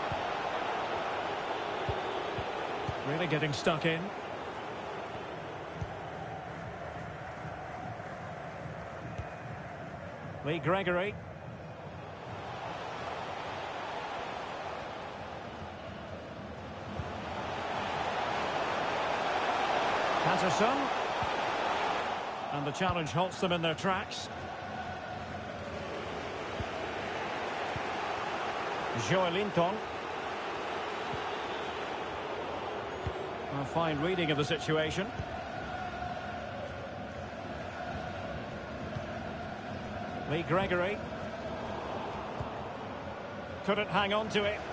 Really getting stuck in. Lee Gregory. Patterson. And the challenge halts them in their tracks. Joelinton. A fine reading of the situation. Lee Gregory. Couldn't hang on to it.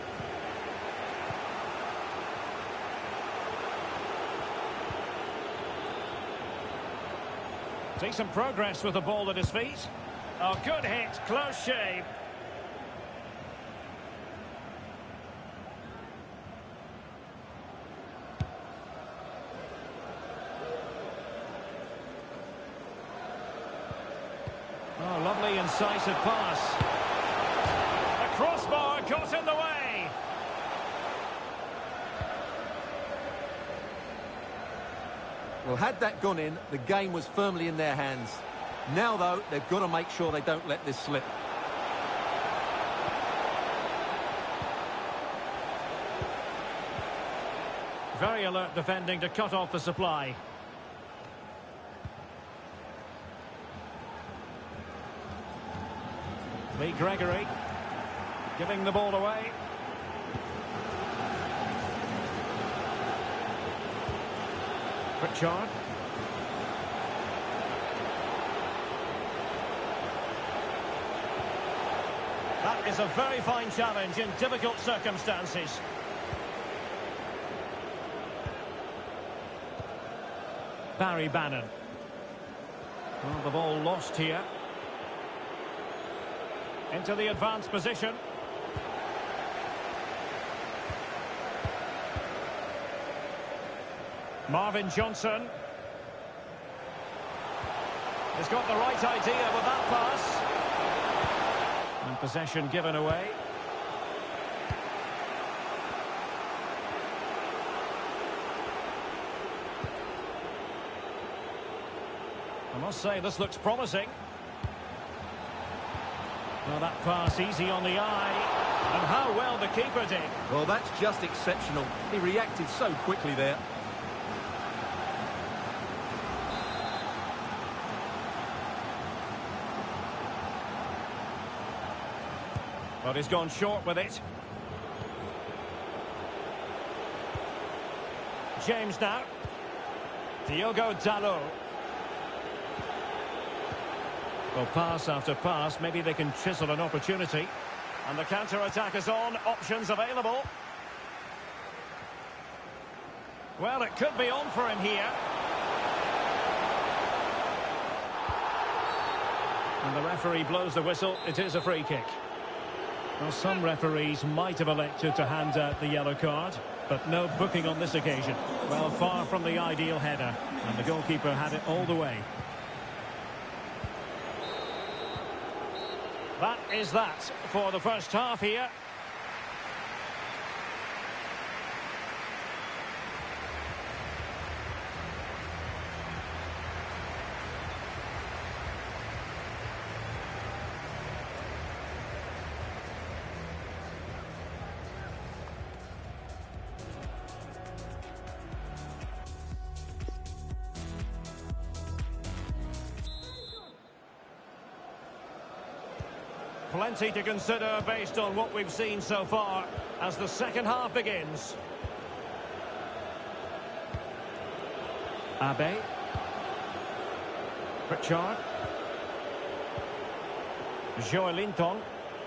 Decent progress with the ball at his feet. Oh, good hit, close shave. Oh, lovely incisive pass. The crossbar got in the way. Well, had that gone in, the game was firmly in their hands. Now, though, they've got to make sure they don't let this slip. Very alert defending to cut off the supply. Lee Gregory giving the ball away. Pritchard. That is a very fine challenge in difficult circumstances. Barry Bannon. Well, the ball lost here. Into the advanced position. Marvin Johnson. He's got the right idea with that pass. And possession given away. I must say, this looks promising. Well, that pass easy on the eye. And how well the keeper did. Well, that's just exceptional. He reacted so quickly there. But he's gone short with it. James now. Diogo Dalot. Well, pass after pass, maybe they can chisel an opportunity. And the counter-attack is on, options available. Well, it could be on for him here. And the referee blows the whistle, it is a free kick. Well, some referees might have elected to hand out the yellow card, but no booking on this occasion. Well, far from the ideal header, and the goalkeeper had it all the way. That is that for the first half here. Plenty to consider based on what we've seen so far as the second half begins. Abe. Pritchard. Joelinton.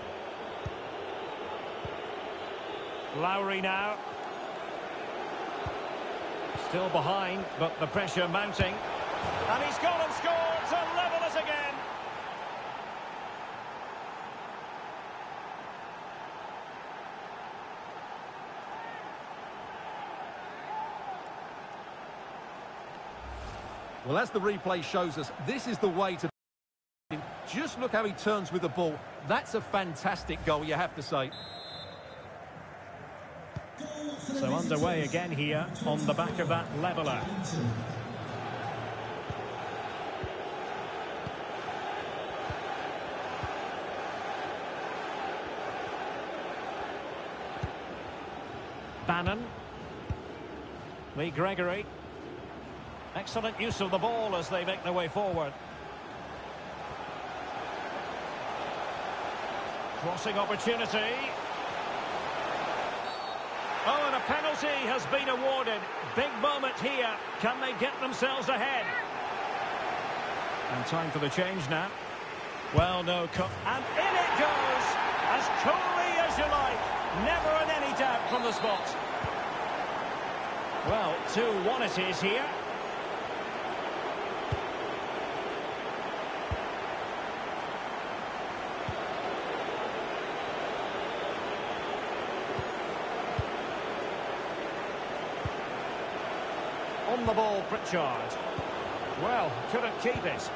Lowry now. Still behind, but the pressure mounting. And he's gone and scored to level it again. Well, as the replay shows us, this is the way to... Just look how he turns with the ball. That's a fantastic goal, you have to say. So underway again here on the back of that leveller. Bannon. Lee Gregory. Excellent use of the ball as they make their way forward. Crossing opportunity. Oh, and a penalty has been awarded. Big moment here. Can they get themselves ahead? And time for the change now. Well, no cut. And in it goes. As coolly as you like. Never in any doubt from the spot. Well, two one it is here. On the ball, Pritchard. Well, couldn't keep it.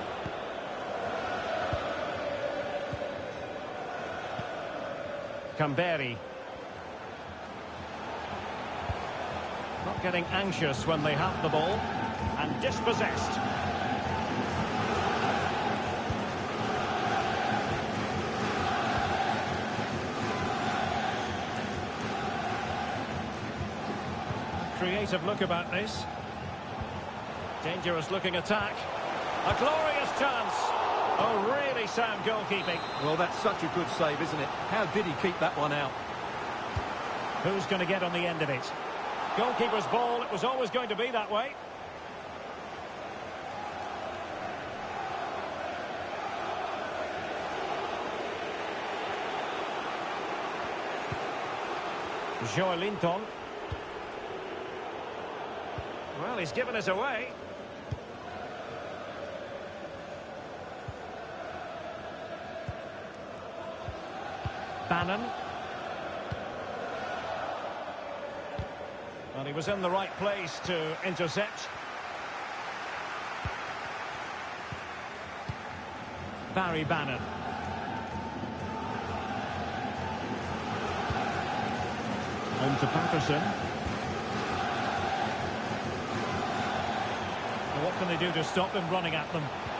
Camberi. Not getting anxious when they have the ball. And dispossessed. Creative look about this. Dangerous looking attack. A glorious chance. Oh, really sound goalkeeping. Well, that's such a good save, isn't it? How did he keep that one out? Who's going to get on the end of it? Goalkeeper's ball. It was always going to be that way. Joelinton. Well, he's given us away. Bannon. Well, he was in the right place to intercept. Barry Bannon. On to Patterson. Well, what can they do to stop them running at them?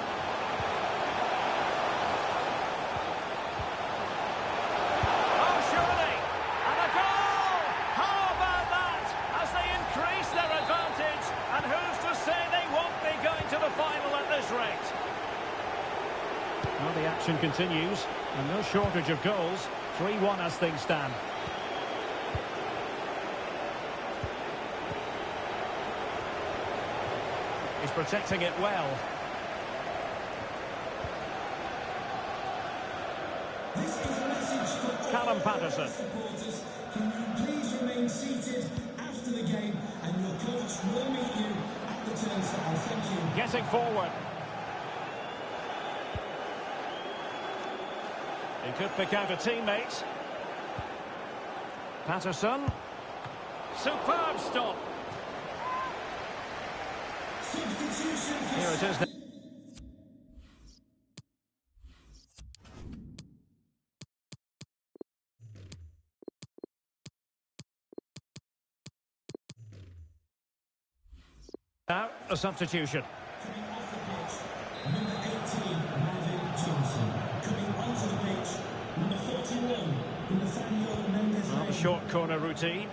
Oh, surely! And a goal! How about that? As they increase their advantage. And who's to say they won't be going to the final at this rate? Well, the action continues. And no shortage of goals. three one as things stand. He's protecting it well. This is a message for Callum all Patterson. supporters. Can you please remain seated after the game, and your coach will meet you at the turnstile. Thank you. Getting forward. He could pick out a teammate. Patterson. Superb stop. Substitution for Here it is now. Now, a substitution. coming off the pitch, number eighteen, Marvin Johnson. Coming onto the pitch, number forty-one, Nathaniel Mendes. Well, the short corner routine.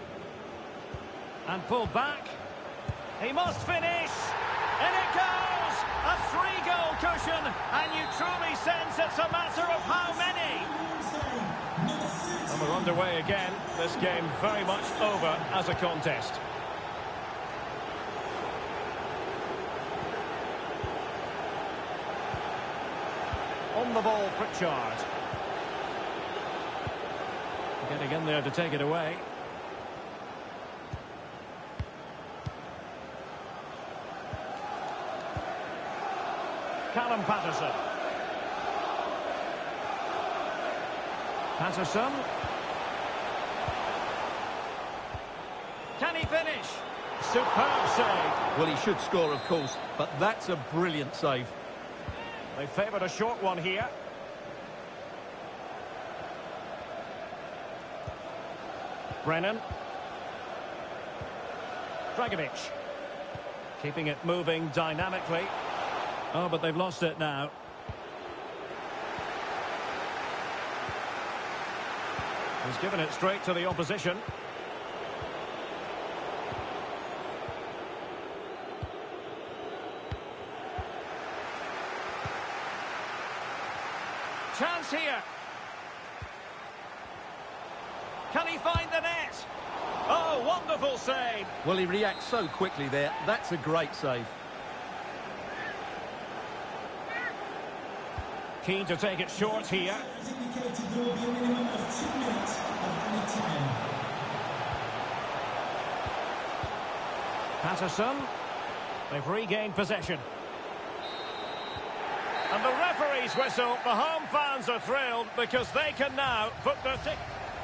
And pulled back. He must finish. In it goes! A three-goal cushion. And you truly sense it's a matter of how many. And we're underway again. This game very much over as a contest. On the ball, Pritchard. Getting in there to take it away. Callum Patterson. Patterson. Can he finish? Superb save. Well, he should score, of course, but that's a brilliant save. They favoured a short one here. Brennan. Dragovic. Keeping it moving dynamically. Oh, but they've lost it now. He's given it straight to the opposition. Chance here. Can he find the net? Oh, wonderful save. Well, he reacts so quickly there. That's a great save. Keen to take it short here. As indicated, there will be a minimum of two minutes of any time. Patterson. They've regained possession. And the referee's whistle. The home fans are thrilled because they can now put their tick.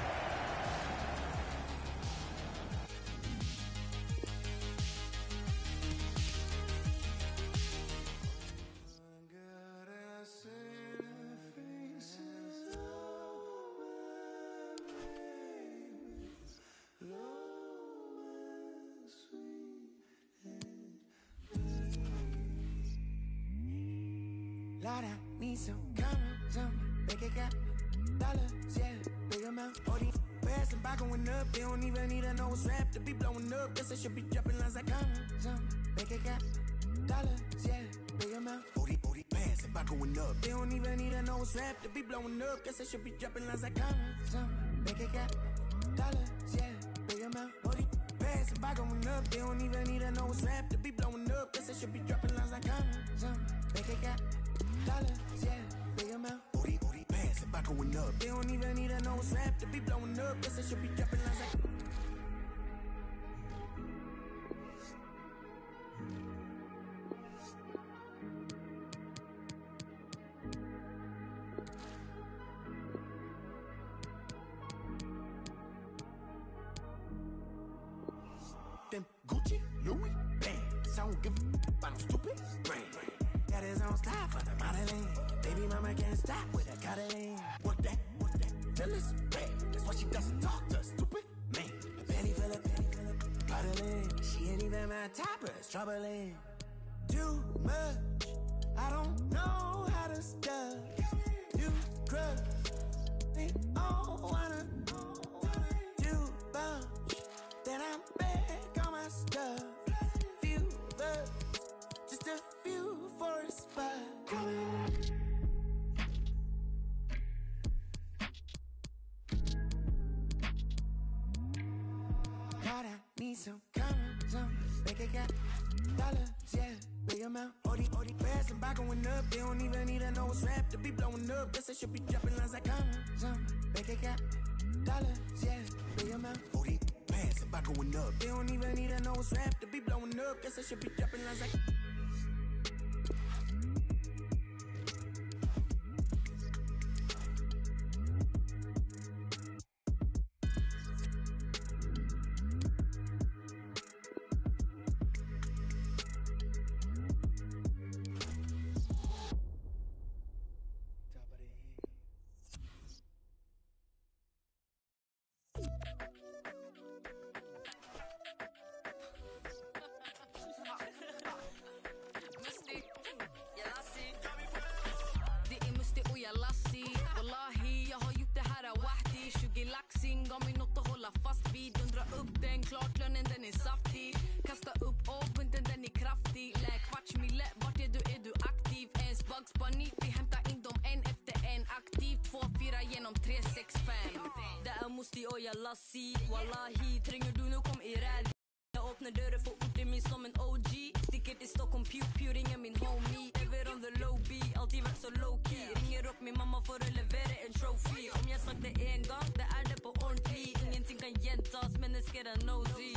Lord, I need some commas on my bank account. Dollars, yeah, big amount. All these bags and box going up. They don't even need a nose strap to be blowing up. Guess I should be dropping lines like commas on my bank account. Dollars, yeah, big amount. All these, all these bags and box going up. They don't even need a nose strap to be blowing up. Guess I should be dropping lines like commas on my bank account. Dollars, yeah, big amount. All these bags and box going up. They don't even need a nose strap to be blowing up. Guess I should be dropping lines like commas on my bank account. Dollars, yeah, big amount. Booty, booty, bands and by going up. They don't even need a nose rap to be blowing up. Guess I should be dropping lines like. Them Gucci, Louis, bands. I don't give a f- I'm stupid brand. Got his own style for the modeling. Baby mama can't stop with a cuddling. What that, what that, feel is bad. That's why she doesn't talk to a stupid man. A belly full of, belly full of cuddling. She ain't even my type, but it's troubling. Too much, I don't know how to stuff. You crush, they all wanna do bunch. Then I'm back on my stuff. Few words, just a few for a spot. God, I need some common, some make it got dollars, yeah, big amount. All the, all the bags and by going up, they don't even need a nose rap to be blowing up. Guess I should be dropping lines like common, some make it got dollars, yeah, big amount. All the bags and by going up, they don't even need a nose rap to be blowing up. Guess I should be dropping lines like. Musti, jag lassi. Det är Musti och jag lassi. Wallahi, jag har gjort det här wahdi. tjugo laxing, gav mig något att hålla fast vid. Undra upp den, klart lönen den är saftig. Kasta upp och bunten den är kraftig. Lä kvartsmille, vart är du, är du aktiv? Ens Bugs Bunny, vi hämtar in dem en efter en. Aktiv, två, fyra genom tre, sex, fem. Det är Musti och jag lassi. Wallahi, tränger du nu kom i räd. Jag öppnar dörren för orten min som en O G. Sticker till Stockholm, pew pew, ringer min homie. Ever on the low B, alltid varit så low key. Ringer upp min mamma för att leverera en trophy. Om jag sagt det en gång, det är det på ordentlig. Ingenting kan gentas, men det ska den nosy.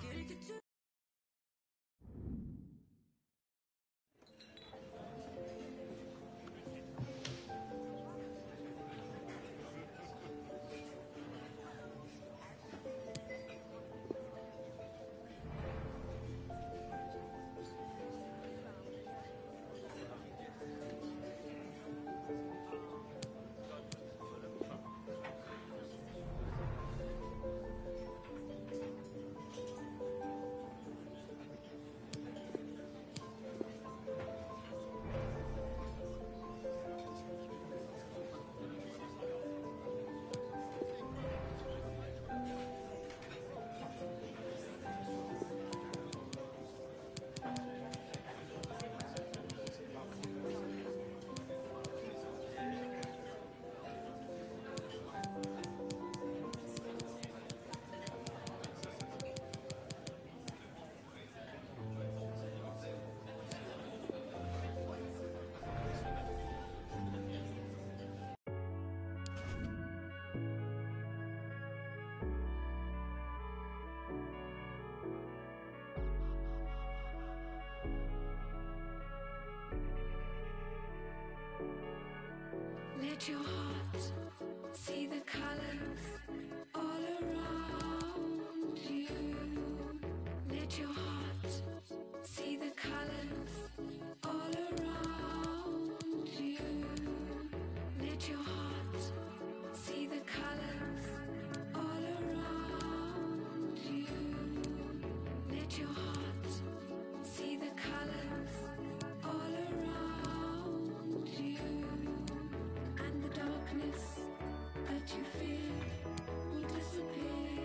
Let your heart see the colors all around you. Let your heart see the colors all around you. Let your heart see the colors all around you. Let your heart see the colors all around you. And the darkness that you fear will disappear.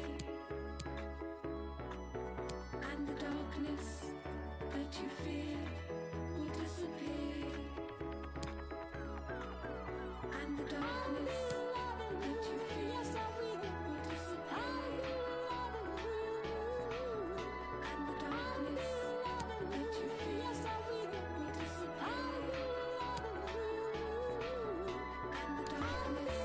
And the darkness that you fear will disappear. And the darkness that you fear will disappear. And the darkness that you fear will disappear. And the darkness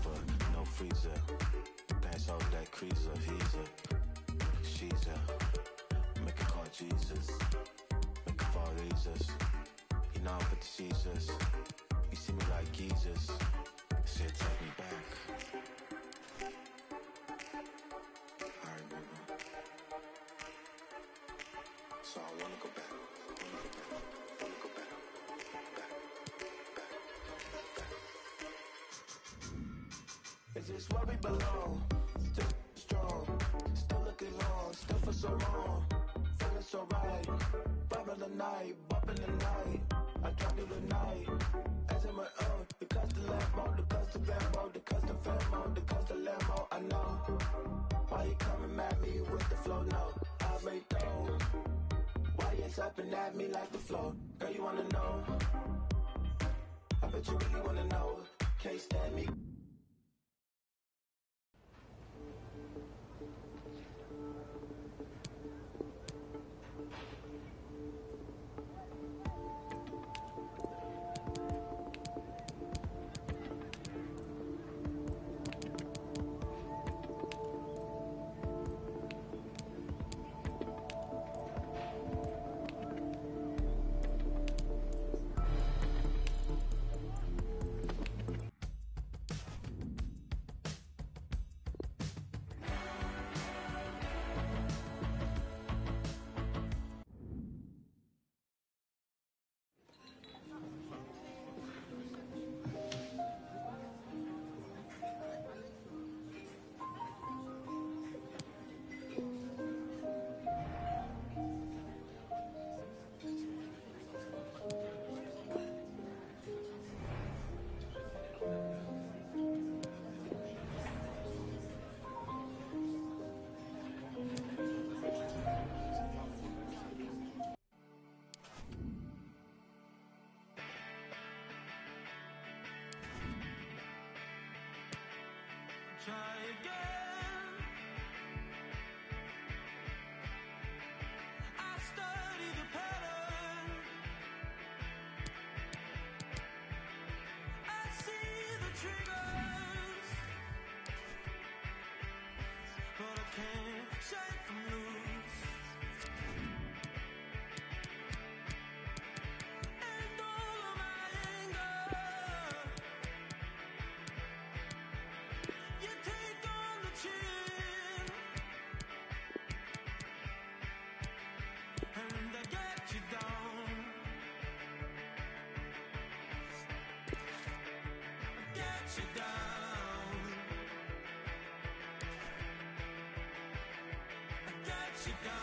over, no freezer. Pass out that creaser, he's a, she's a. Make her call Jesus, make her fall Jesus. You know I'm with the Jesus. You see me like Jesus. Said take me back. Alright, baby. So I wanna go back. Wanna go back. Wanna go back. Back. Back. Back. Is this where we belong? Still strong. Still looking long. Still for so long. Feeling so right. Bubble the night. Bumping the night. I dropped you tonight. As in my own. The custom Lambo. The custom Lambo. The custom Famo. The custom Lambo. I know. Why you coming at me with the flow? No. I already know. Why you slapping at me like the flow? Girl, you wanna know? I bet you really wanna know. Can't stand me. Try again. I study the pattern. I see the triggers, but I can't shake them loose. And all of my anger, you take on the chin, and I get you down. I get you down. I get you down.